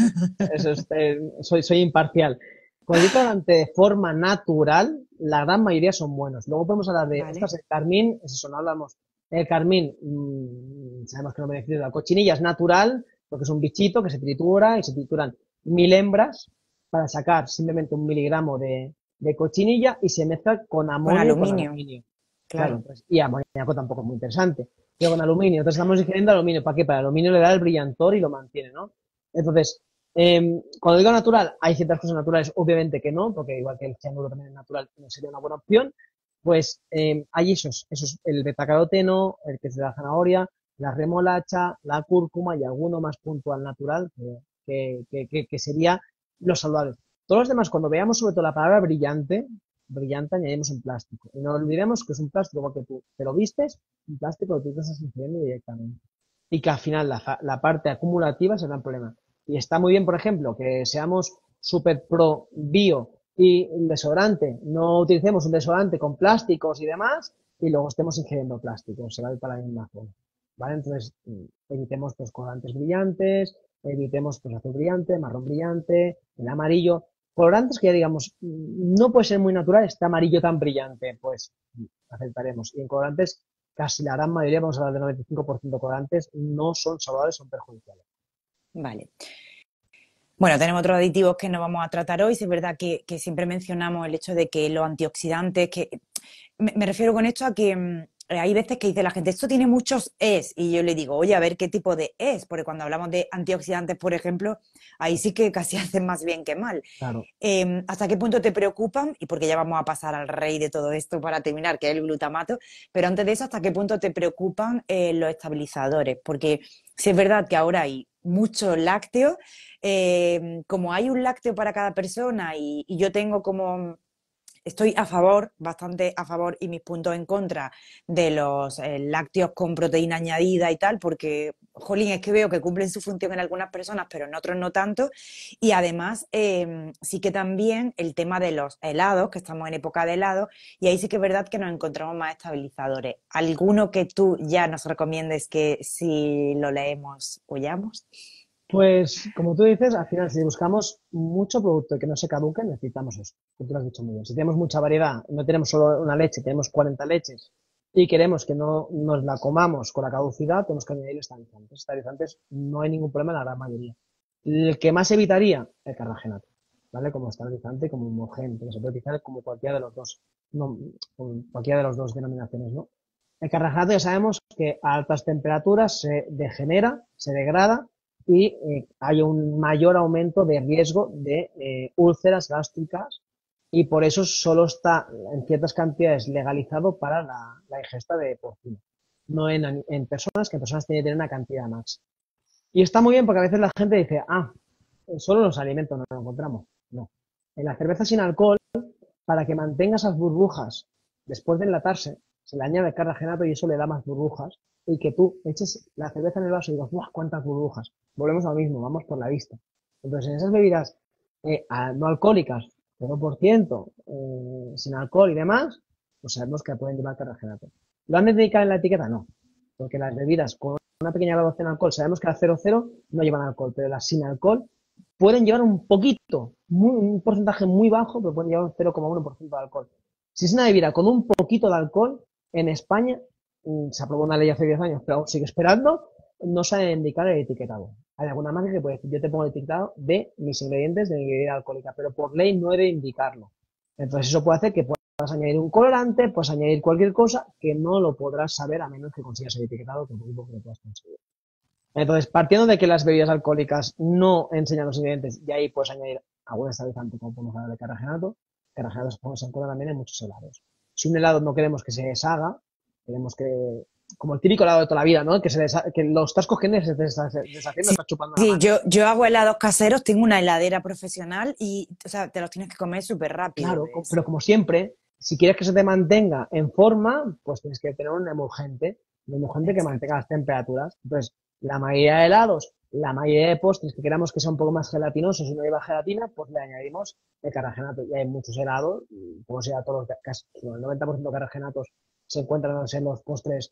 soy imparcial. Cualquier colorante de forma natural, la gran mayoría son buenos. Luego podemos hablar de, Vale. ostras, el carmín, eso no hablamos. El carmín, sabemos que no beneficia de la cochinilla, es natural, porque es un bichito que se tritura y se trituran 1000 hembras para sacar simplemente 1 miligramo de cochinilla y se mezcla con Con amonio y con aluminio, aluminio. Claro, claro. y amoníaco tampoco es muy interesante, pero con aluminio. Entonces estamos ingiriendo aluminio. ¿Para qué? Para el aluminio le da el brillantor y lo mantiene, ¿no? Entonces, cuando digo natural, hay ciertas cosas naturales, obviamente que no, porque igual que el cianuro también es natural, no sería una buena opción. Pues hay esos, el betacaroteno, el que es de la zanahoria, la remolacha, la cúrcuma y alguno más puntual natural que sería los saludables. Todos los demás, cuando veamos sobre todo la palabra brillante, brillante añadimos un plástico. Y no olvidemos que es un plástico porque tú te lo vistes, un plástico que tú te estás ingiriendo directamente. Y que al final la parte acumulativa será el problema. Y está muy bien, por ejemplo, que seamos súper pro bio y el desodorante, no utilicemos un desodorante con plásticos y demás, y luego estemos ingiriendo plásticos, se va a ir para la misma zona. ¿Vale? Entonces, evitemos pues colorantes brillantes, evitemos pues azul brillante, marrón brillante, el amarillo. Colorantes que ya digamos, no puede ser muy natural este amarillo tan brillante, pues aceptaremos. Y en colorantes, casi la gran mayoría, vamos a hablar del 95% de colorantes, no son saludables, son perjudiciales. Vale. Bueno, tenemos otros aditivos que no vamos a tratar hoy. Sí, es verdad que siempre mencionamos el hecho de que los antioxidantes, que me refiero con esto a que hay veces que dice la gente, esto tiene muchos es, y yo le digo, oye, a ver qué tipo de es, porque cuando hablamos de antioxidantes, por ejemplo, ahí sí que casi hacen más bien que mal. Claro. ¿Hasta qué punto te preocupan? Y porque ya vamos a pasar al rey de todo esto para terminar, que es el glutamato, pero antes de eso, ¿hasta qué punto te preocupan los estabilizadores? Porque si es verdad que ahora hay muchos lácteos, como hay un lácteo para cada persona y yo tengo como estoy a favor, bastante a favor, y mis puntos en contra de los lácteos con proteína añadida y tal, porque, jolín, es que veo que cumplen su función en algunas personas, pero en otros no tanto. Y además, sí que también el tema de los helados, que estamos en época de helados, y ahí sí que es verdad que nos encontramos más estabilizadores. ¿Alguno que tú ya nos recomiendes que si lo leemos, huyamos? Pues, como tú dices, al final, si buscamos mucho producto que no se caduque, necesitamos eso, que tú lo has dicho muy bien. Si tenemos mucha variedad, no tenemos solo una leche, tenemos 40 leches y queremos que no nos la comamos con la caducidad, tenemos que añadir estabilizantes. Estabilizantes no hay ningún problema en la gran mayoría. El que más evitaría, el carragenato, ¿vale? Como estabilizante, como homogéneo, que se puede utilizar como cualquiera de los dos, no, con cualquiera de los dos denominaciones, ¿no? El carragenato ya sabemos que a altas temperaturas se degenera, se degrada y hay un mayor aumento de riesgo de úlceras gástricas y por eso solo está en ciertas cantidades legalizado para la ingesta de porcino, no en personas, que en personas tiene que tener una cantidad máxima. Y está muy bien porque a veces la gente dice, solo en los alimentos no lo encontramos. No. En la cerveza sin alcohol, para que mantenga esas burbujas después de enlatarse, se le añade carragenato y eso le da más burbujas. Y que tú eches la cerveza en el vaso y digas, ¡guau! ¿Cuántas burbujas? Volvemos a lo mismo, vamos por la vista. Entonces, en esas bebidas no alcohólicas, 0%, sin alcohol y demás, pues sabemos que pueden llevar carragenato. ¿Lo han de indicar en la etiqueta? No. Porque las bebidas con una pequeña graduación de alcohol, sabemos que las 0,0 no llevan alcohol, pero las sin alcohol pueden llevar un poquito, un porcentaje muy bajo, pero pueden llevar un 0,1% de alcohol. Si es una bebida con un poquito de alcohol, en España se aprobó una ley hace 10 años, pero aún sigue esperando, no se ha de indicar el etiquetado. Hay alguna marca que puede decir, yo te pongo el etiquetado de mis ingredientes de mi bebida alcohólica, pero por ley no he de indicarlo. Entonces eso puede hacer que puedas añadir un colorante, puedes añadir cualquier cosa que no lo podrás saber a menos que consigas el etiquetado, que es lo único que lo puedas conseguir. Entonces, partiendo de que las bebidas alcohólicas no enseñan los ingredientes y ahí puedes añadir algún estabilizante, como podemos hablar de carragenato se encuentra también en muchos helados. Si un helado no queremos que se deshaga, queremos que, como el típico helado de toda la vida, ¿no? Que lo estás cogiendo y se te está deshaciendo, Sí, estás chupando la sí, mano. yo hago helados caseros, tengo una heladera profesional y, o sea, te los tienes que comer súper rápido. Claro, pero como siempre, si quieres que se te mantenga en forma, pues tienes que tener un emulgente que mantenga las temperaturas. Entonces, la mayoría de helados, la mayoría de postres que queramos que sea un poco más gelatinosos y no lleva gelatina, pues le añadimos el carragenato. Y hay muchos helados, como sea todos los, casi el 90% de carragenatos se encuentran en los postres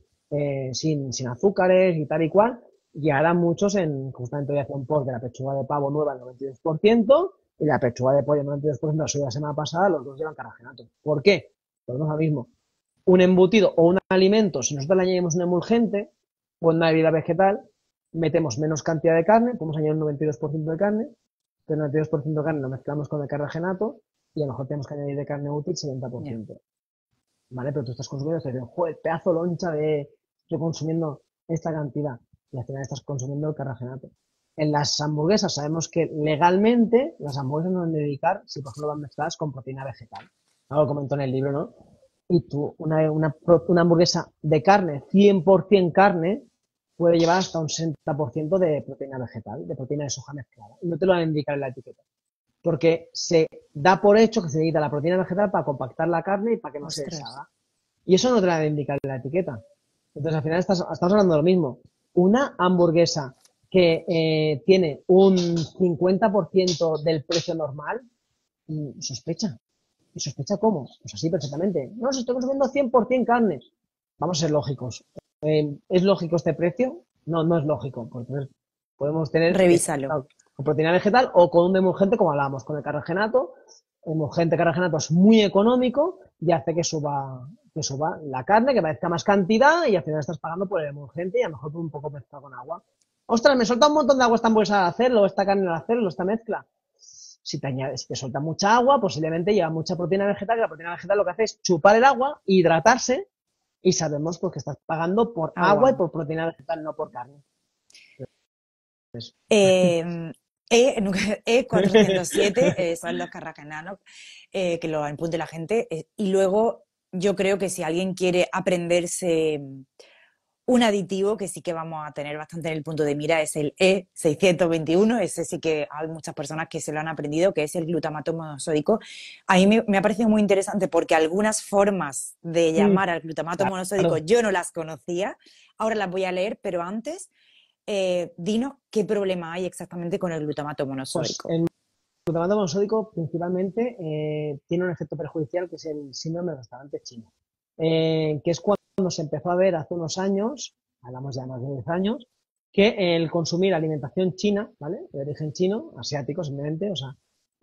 sin azúcares y tal y cual. Y ahora muchos justamente voy a hacer un post de la pechuga de pavo nueva al 92%, y la pechuga de pollo 92% la subí la semana pasada, los dos llevan carragenato. ¿Por qué? Pues no es lo mismo. un embutido o un alimento, si nosotros le añadimos un emulgente o una bebida vegetal, metemos menos cantidad de carne, podemos añadir un 92% de carne, pero el 92% de carne lo mezclamos con el carbohidrato y a lo mejor tenemos que añadir de carne útil Ya. 70%. ¿Vale? Pero tú estás consumiendo, te dicen, joder, pedazo loncha de, estoy consumiendo esta cantidad y al final estás consumiendo el carbohidrato. En las hamburguesas sabemos que legalmente las hamburguesas no deben dedicar si por ejemplo van mezcladas con proteína vegetal. Algo lo comento en el libro, ¿no? Y tú, una hamburguesa de carne, 100% carne, puede llevar hasta un 60% de proteína vegetal, de proteína de soja mezclada. Y no te lo van a indicar en la etiqueta. Porque se da por hecho que se necesita la proteína vegetal para compactar la carne y para que no se Ostras. deshaga. Y eso no te lo van a indicar en la etiqueta. Entonces, al final estamos hablando de lo mismo. Una hamburguesa que tiene un 50% del precio normal, sospecha. ¿Y sospecha cómo? Pues así perfectamente. No, si estoy consumiendo 100% carne. Vamos a ser lógicos. ¿Es lógico este precio? No, no es lógico. Porque podemos tener que estar Revísalo. con proteína vegetal o con un emulgente, como hablábamos, con el carbogenato. El emulgente carbogenato es muy económico y hace que suba la carne, que parezca más cantidad y al final estás pagando por el emulgente y a lo mejor por un poco mezclado con agua. Ostras, me suelta un montón de agua esta hamburguesa al hacerlo, esta carne al hacerlo, esta mezcla. Si te suelta mucha agua, posiblemente lleva mucha proteína vegetal, que la proteína vegetal lo que hace es chupar el agua, hidratarse, y sabemos pues, que estás pagando por agua y Agua. por proteína vegetal, no por carne. Eh, E407 son los carrageenanos, que lo apunte la gente. Y luego yo creo que si alguien quiere aprenderse un aditivo que sí que vamos a tener bastante en el punto de mira es el E621, ese sí que hay muchas personas que se lo han aprendido, que es el glutamato monosódico. A mí me ha parecido muy interesante porque algunas formas de llamar al glutamato monosódico Claro, yo no las conocía, ahora las voy a leer, pero antes, dinos qué problema hay exactamente con el glutamato pues monosódico. el glutamato monosódico principalmente tiene un efecto perjudicial que es el síndrome del restaurante chino, que es cuando se empezó a ver hace unos años, hablamos ya más de 10 años, que el consumir alimentación china, ¿vale? De origen chino, asiático simplemente, o sea,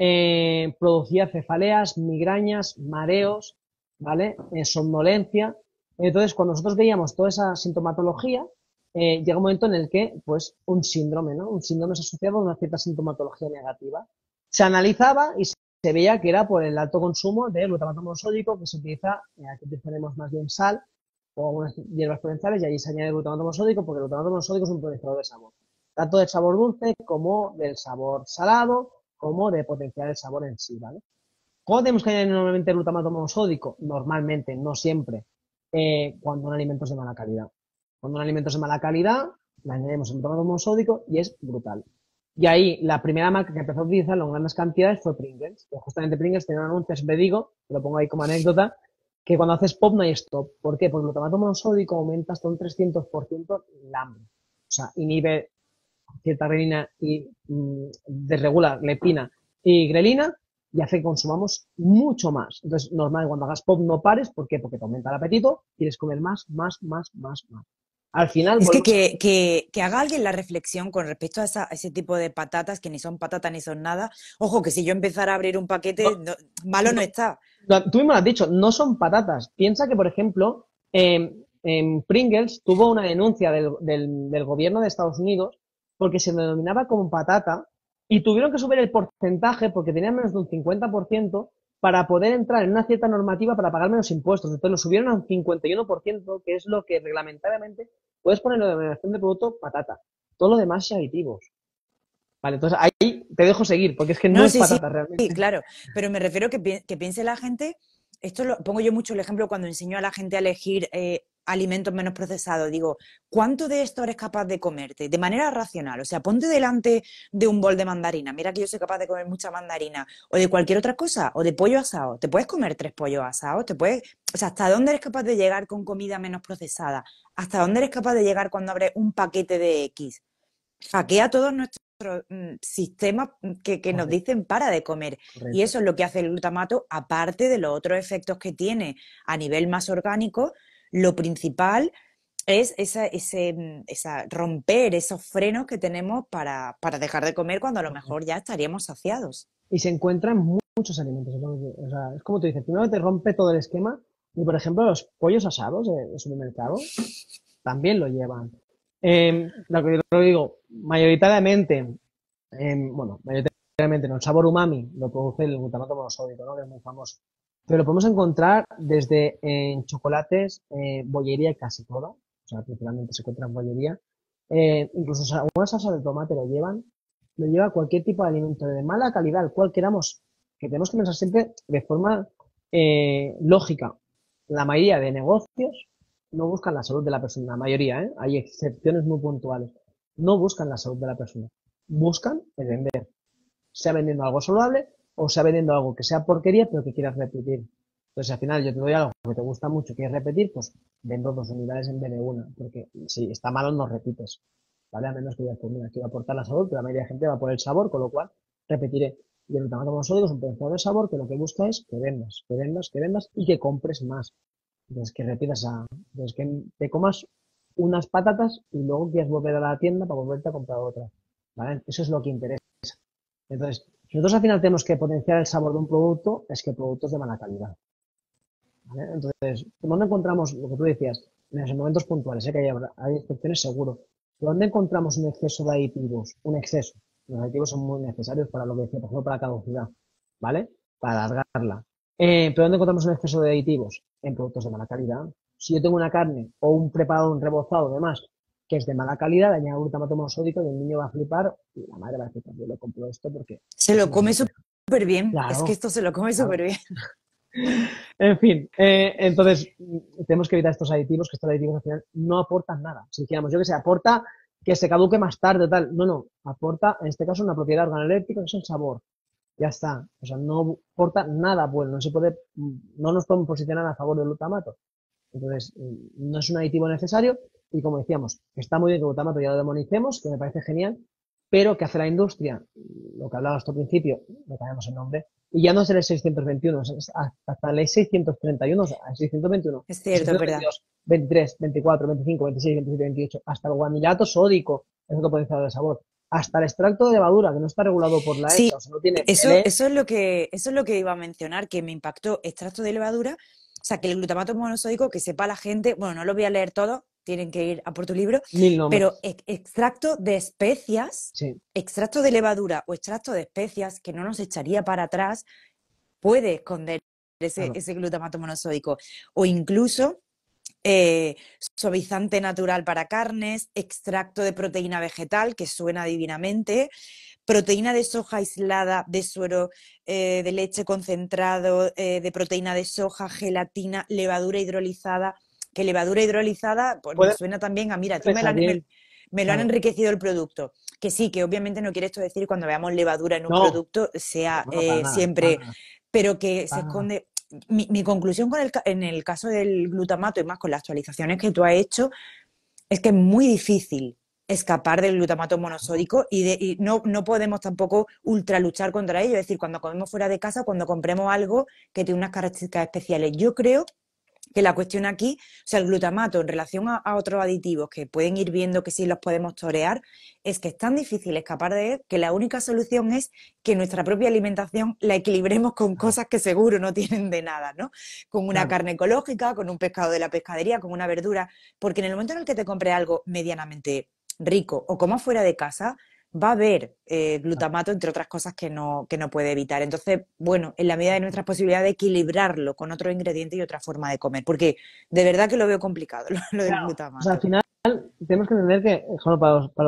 producía cefaleas, migrañas, mareos, ¿vale? Somnolencia. Entonces, cuando nosotros veíamos toda esa sintomatología, llega un momento en el que, pues, un síndrome, ¿no? Un síndrome es asociado a una cierta sintomatología negativa. Se analizaba y se veía que era por el alto consumo de glutamato monosódico que se utiliza, aquí utilizaremos más bien sal o algunas hierbas provençales y allí se añade glutamato monosódico porque el glutamato monosódico es un potenciador de sabor, tanto del sabor dulce como del sabor salado, como de potenciar el sabor en sí, ¿vale? ¿Cómo tenemos que añadir normalmente el glutamato monosódico? Normalmente, no siempre, cuando un alimento es de mala calidad. Cuando un alimento es de mala calidad, le añadimos el glutamato monosódico y es brutal. Y ahí, la primera marca que empezó a utilizarlo en grandes cantidades fue Pringles, que justamente Pringles tenía un anuncio, siempre digo, te lo pongo ahí como anécdota, que cuando haces pop no hay stop. ¿Por qué? Porque el glutamato monosódico aumenta hasta un 300% el hambre. O sea, inhibe cierta renina y desregula leptina y grelina y hace que consumamos mucho más. Entonces, normal, cuando hagas pop no pares, ¿por qué? Porque te aumenta el apetito, quieres comer más, más, más, más, más. Al final Es que, vuelves a... que haga alguien la reflexión con respecto a ese tipo de patatas, que ni son patatas ni son nada. Ojo, que si yo empezara a abrir un No, paquete, malo no no, está. tú mismo lo has dicho, no son patatas. Piensa que, por ejemplo, en Pringles tuvo una denuncia del gobierno de Estados Unidos porque se denominaba como patata y tuvieron que subir el porcentaje porque tenían menos de un 50% para poder entrar en una cierta normativa para pagar menos impuestos. Entonces lo subieron a un 51%, que es lo que reglamentariamente puedes poner en la denominación de producto patata. Todo lo demás es aditivos. Vale, entonces ahí te dejo seguir porque es que no No, es sí, sí, patata sí, realmente. claro. Pero me refiero que piense la gente, esto lo pongo yo mucho el ejemplo cuando enseño a la gente a elegir alimentos menos procesados. Digo, ¿cuánto de esto eres capaz de comerte? De manera racional. O sea, ponte delante de un bol de mandarina. Mira que yo soy capaz de comer mucha mandarina. O de cualquier otra cosa. O de pollo asado. ¿Te puedes comer 3 pollos asados? ¿Te puedes... O sea, ¿hasta dónde eres capaz de llegar con comida menos procesada? ¿Hasta dónde eres capaz de llegar cuando abres un paquete de X? Hackea todos nuestros sistemas que nos Correcto, dicen para de comer. Y correcto. eso es lo que hace el glutamato, aparte de los otros efectos que tiene a nivel más orgánico, lo principal es esa romper esos frenos que tenemos para dejar de comer cuando a lo mejor Correcto. ya estaríamos saciados. Y se encuentra en muchos alimentos. O sea, es como tú dices, primero te rompe todo el esquema Y por ejemplo, los pollos asados de supermercado también lo llevan. Lo que yo digo, mayoritariamente, bueno, mayoritariamente no, el sabor umami lo produce el glutamato monosódico, ¿no? Que es muy famoso. Pero lo podemos encontrar desde en chocolates, bollería y casi todo. O sea, principalmente se encuentra en bollería. Incluso algunas salsas de tomate lo lleva cualquier tipo de alimento de mala calidad, el cual queramos, que tenemos que pensar siempre de forma lógica. La mayoría de negocios no buscan la salud de la persona, la mayoría, ¿eh? Hay excepciones muy puntuales. No buscan la salud de la persona. Buscan el vender, sea vendiendo algo saludable o sea vendiendo algo que sea porquería pero que quieras repetir. Entonces, al final yo te doy algo que te gusta mucho, quieres repetir, pues vendo 2 unidades en vez de una, porque si está malo no repites, ¿vale? A menos que digas, pues mira, quiero aportar la salud, pero la mayoría de gente va por el sabor, con lo cual repetiré. Y el glutamato monosódico es un potenciador de sabor que lo que busca es que vendas, que vendas, que vendas y que compres más. Entonces, que repitas entonces que te comas unas patatas y luego quieras volver a la tienda para volverte a comprar otra, ¿vale? Eso es lo que interesa. Entonces, si nosotros al final tenemos que potenciar el sabor de un producto, es que el producto es de mala calidad, ¿vale? Entonces, ¿dónde encontramos lo que tú decías? En esos momentos puntuales, sé que hay excepciones seguro. ¿Dónde encontramos un exceso de aditivos? Un exceso. Los aditivos son muy necesarios para lo que decía, por ejemplo, para la caducidad, ¿vale? Para alargarla. ¿Pero dónde encontramos un exceso de aditivos? En productos de mala calidad. Si yo tengo una carne o un preparado, un rebozado, demás, que es de mala calidad, le añado glutamato monosódico y el niño va a flipar y la madre va a decir, yo le compro esto porque Se es lo una come tontería. súper bien. Es que Claro, esto se lo come claro. súper bien. En fin, entonces tenemos que evitar estos aditivos, que estos aditivos al final no aportan nada. Si dijéramos, yo que sé, aporta que se caduque más tarde, tal. No, no, aporta en este caso una propiedad organoléptica que es el sabor. Ya está. O sea, no aporta nada bueno. No se puede, no nos podemos posicionar a favor del glutamato. Entonces, no es un aditivo necesario y como decíamos, está muy bien que el glutamato ya lo demonicemos, que me parece genial, pero que hace la industria, lo que hablaba hasta el principio, le cambiamos el nombre, y ya no es el 621, es hasta el 631, o sea, el 621, Es el cierto, es verdad. 622, 23, 24, 25, 26, 27, 28, hasta el guanilato sódico, es otro potenciador de sabor, hasta el extracto de levadura, que no está regulado por la Sí, EFSA, o sea, no tiene eso, PL, eso es lo que iba a mencionar, que me impactó extracto de levadura, o sea, que el glutamato monosódico, que sepa la gente, bueno, no lo voy a leer todo, tienen que ir a por tu libro, 1000 nombres. pero extracto de especias, Sí, extracto de levadura o extracto de especias, que no nos echaría para atrás, puede esconder claro. ese glutamato monosódico. O incluso eh, suavizante natural para carnes, extracto de proteína vegetal, que suena divinamente, proteína de soja aislada, de suero de leche concentrado, de proteína de soja, gelatina, levadura hidrolizada, que levadura hidrolizada, pues me Puede suena también a, mira, dejar bien, me lo han claro. enriquecido el producto. Que sí, que obviamente no quiere esto decir cuando veamos levadura en un No, producto sea no, no, para nada, para siempre, nada, pero que se para nada. esconde. Mi conclusión con en el caso del glutamato y más con las actualizaciones que tú has hecho es que es muy difícil escapar del glutamato Claro. monosódico y no, no podemos tampoco ultraluchar contra ello. Es decir, cuando comemos fuera de casa, cuando compremos algo que tiene unas características especiales. Yo creo que la cuestión aquí, o sea, el glutamato en relación a otros aditivos que pueden ir viendo que sí los podemos torear, es que es tan difícil escapar de él que la única solución es que nuestra propia alimentación la equilibremos con Claro, cosas que seguro no tienen de nada, ¿no? Con una claro, carne ecológica, con un pescado de la pescadería, con una verdura, porque en el momento en el que te compres algo medianamente rico o como fuera de casa, va a haber claro. glutamato, entre otras cosas que no puede evitar. Entonces, bueno, en la medida de nuestras posibilidades, equilibrarlo con otros ingredientes y otra forma de comer, porque de verdad que lo veo complicado, lo del Claro. O sea, al glutamato. final tenemos que entender que, solo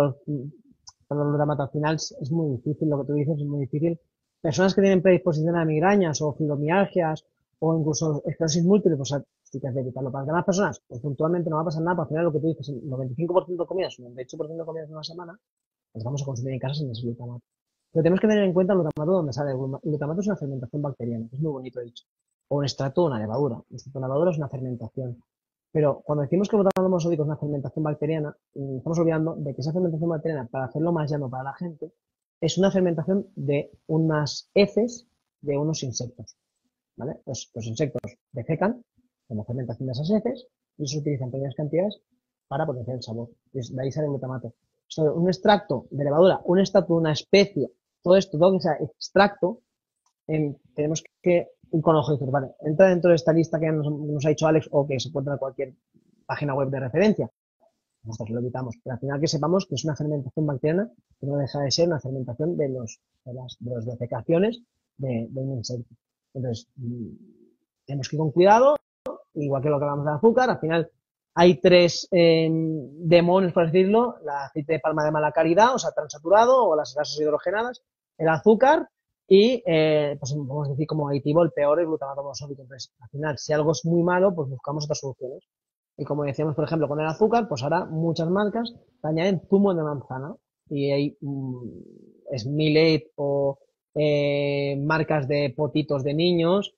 para los glutamato, al final es muy difícil, lo que tú dices es muy difícil. Personas que tienen predisposición a migrañas o fibromialgias o incluso esclerosis múltiple, pues sí que hay que evitarlo. Para las demás personas, pues puntualmente no va a pasar nada, pero al final lo que tú dices, el 95% de comidas, el 98% de comidas en una semana, las vamos a consumir en casa sin ese glutamato. Pero tenemos que tener en cuenta el glutamato donde sale. El glutamato es una fermentación bacteriana, que es muy bonito dicho. O un extracto de una levadura. Un extracto de una levadura es una fermentación. Pero cuando decimos que el glutamato monosódico es una fermentación bacteriana, estamos olvidando de que esa fermentación bacteriana, para hacerlo más llano para la gente, es una fermentación de unas heces de unos insectos. ¿Vale? Los insectos defecan como fermentación de esas heces y se utilizan pequeñas cantidades para potenciar el sabor. De ahí sale el glutamato. Un extracto de levadura, un extracto de una especie, todo esto, todo que sea extracto, tenemos que con ojo y dices, vale, entra dentro de esta lista que nos ha dicho Alex o que se encuentra en cualquier página web de referencia. Nosotros lo evitamos, pero al final que sepamos que es una fermentación bacteriana que no deja de ser una fermentación de las defecaciones de un insecto. Entonces, tenemos que ir con cuidado, igual que lo que hablamos de azúcar, al final hay tres demonios, por decirlo, el aceite de palma de mala calidad, o sea, transaturado, o las grasas hidrogenadas, el azúcar y, pues podemos decir como aditivo, el peor, el glutamato monosódico. Entonces, al final, si algo es muy malo, pues buscamos otras soluciones. Y como decíamos, por ejemplo, con el azúcar, pues ahora muchas marcas te añaden zumo de manzana. Y hay Smilet o marcas de potitos de niños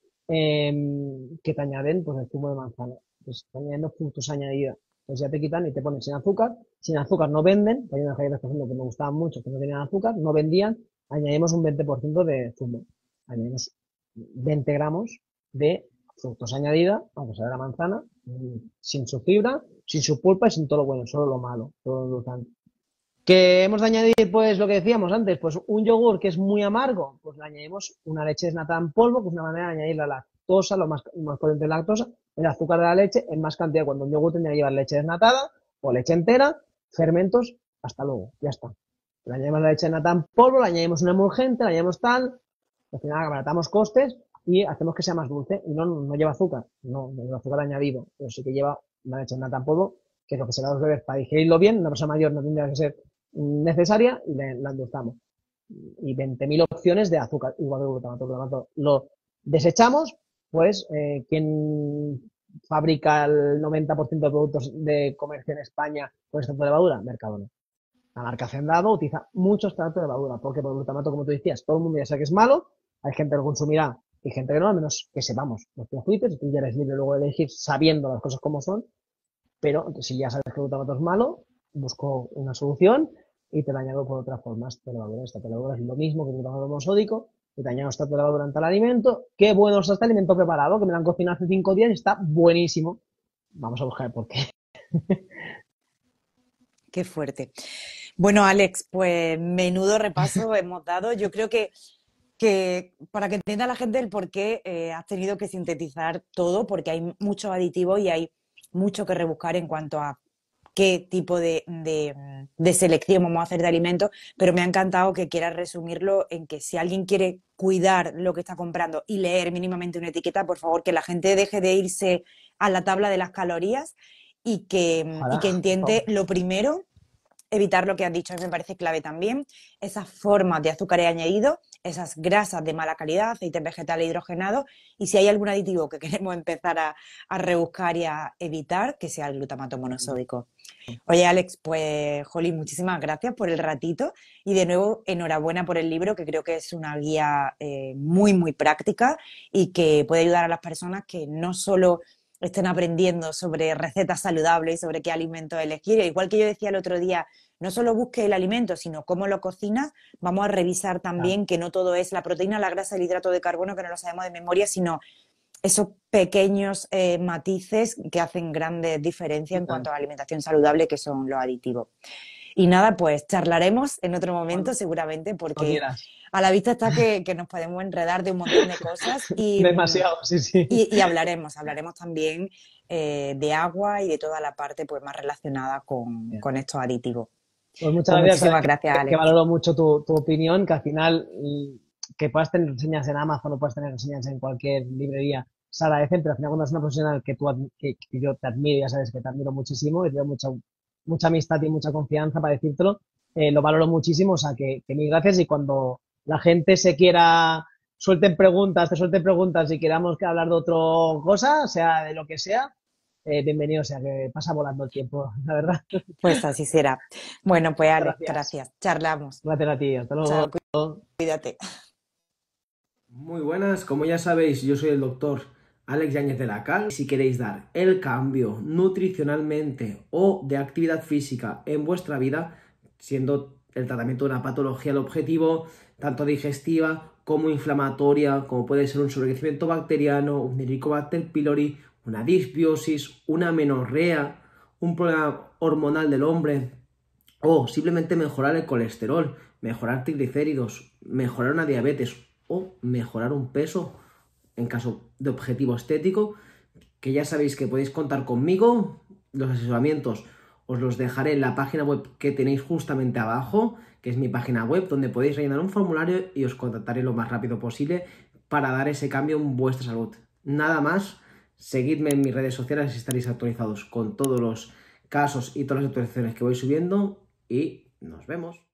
que te añaden pues el zumo de manzana. Pues te añadiendo frutos añadidos. Pues ya te quitan y te ponen sin azúcar. Sin azúcar no venden. Hay unas galletas, por ejemplo, que me gustaban mucho, que no tenían azúcar, no vendían. Añadimos un 20% de zumo. Añadimos 20 gramos de fructosa añadida, aunque sea de la manzana, sin su fibra, sin su pulpa y sin todo lo bueno, solo lo malo, todo lo endulzante. Que hemos de añadir, pues lo que decíamos antes, pues un yogur que es muy amargo, pues le añadimos una leche desnatada en polvo, que es una manera de añadir la lactosa, lo más potente de la lactosa, el azúcar de la leche en más cantidad, cuando un yogur tendría que llevar leche desnatada o leche entera, fermentos, hasta luego, ya está. Le añadimos la leche desnatada en polvo, le añadimos un emulgente, le añadimos tal, al final abaratamos costes y hacemos que sea más dulce y no lleva azúcar, no lleva azúcar añadido, pero sí que lleva una leche desnatada en polvo, que es lo que se da a los bebés para digerirlo bien, una persona mayor no tendría que ser necesaria y la endulzamos. Y 20.000 opciones de azúcar, igual que el glutamato. Lo desechamos, pues ¿quién fabrica el 90% de productos de comercio en España con extracto de levadura? Mercadona. La marca Hacendado utiliza mucho extracto de levadura, porque por el glutamato, como tú decías, todo el mundo ya sabe que es malo, hay gente que lo consumirá y gente que no, a menos que sepamos los circuitos, y tú ya eres libre luego de elegir sabiendo las cosas como son, pero si ya sabes que el glutamato es malo, busco una solución y te la añado por otras formas de levadura. Esta levadura es lo mismo que el glutamato monosódico, y te añado esta levadura en tal alimento. Qué bueno está este alimento preparado, que me lo han cocinado hace 5 días y está buenísimo. Vamos a buscar el porqué. Qué fuerte. Bueno, Alex, pues menudo repaso hemos dado. Yo creo que para que entienda la gente el por qué has tenido que sintetizar todo, porque hay muchos aditivos y hay mucho que rebuscar en cuanto a qué tipo de selección vamos a hacer de alimentos, pero me ha encantado que quieras resumirlo en que si alguien quiere cuidar lo que está comprando y leer mínimamente una etiqueta, por favor, que la gente deje de irse a la tabla de las calorías y que Ojalá, por entiende favor. lo primero, evitar lo que has dicho, a mí me parece clave también, esas formas de azúcares añadidos, esas grasas de mala calidad, aceites vegetales hidrogenados, y si hay algún aditivo que queremos empezar a rebuscar y a evitar, que sea el glutamato monosódico. Oye, Alex, pues, Jolín, muchísimas gracias por el ratito y de nuevo enhorabuena por el libro, que creo que es una guía muy, muy práctica y que puede ayudar a las personas que no solo estén aprendiendo sobre recetas saludables y sobre qué alimentos elegir. Igual que yo decía el otro día, no solo busque el alimento, sino cómo lo cocinas. Vamos a revisar Claro, también que no todo es la proteína, la grasa, el hidrato de carbono, que no lo sabemos de memoria, sino esos pequeños matices que hacen grandes diferencias en cuanto claro. a la alimentación saludable, que son los aditivos. Y nada, pues charlaremos en otro momento Cuando, seguramente, cuando porque quieras. a la vista está que nos podemos enredar de un montón de cosas Demasiado, sí, sí. y hablaremos también de agua y de toda la parte pues más relacionada con estos aditivos. Pues muchas Pues gracias, sabes muchísimas gracias, que Alex. valoro mucho tu opinión, que al final que puedas tener reseñas en Amazon o puedas tener reseñas en cualquier librería se agradecen, pero al final cuando es una profesional que yo te admiro, ya sabes que te admiro muchísimo y te doy mucha amistad y mucha confianza para decírtelo, lo valoro muchísimo, o sea que mil gracias y cuando la gente se quiera, te suelten preguntas y queramos que hablar de otra cosa, sea de lo que sea, bienvenido, o sea que pasa volando el tiempo, la verdad. Pues así será. Bueno, pues Muchas Alex, gracias. gracias. Charlamos. Gracias a ti, hasta Chao, luego. cuídate. Muy buenas, como ya sabéis, yo soy el doctor Alex Yáñez de la Cal. Si queréis dar el cambio nutricionalmente o de actividad física en vuestra vida, siendo el tratamiento de una patología el objetivo, tanto digestiva como inflamatoria, como puede ser un sobrecrecimiento bacteriano, un Helicobacter pylori, una disbiosis, una amenorrea, un problema hormonal del hombre, o simplemente mejorar el colesterol, mejorar triglicéridos, mejorar una diabetes o mejorar un peso en caso de objetivo estético, que ya sabéis que podéis contar conmigo. Los asesoramientos os los dejaré en la página web que tenéis justamente abajo, que es mi página web, donde podéis rellenar un formulario y os contactaré lo más rápido posible para dar ese cambio en vuestra salud. Nada más, seguidme en mis redes sociales si estaréis actualizados con todos los casos y todas las actualizaciones que voy subiendo y nos vemos.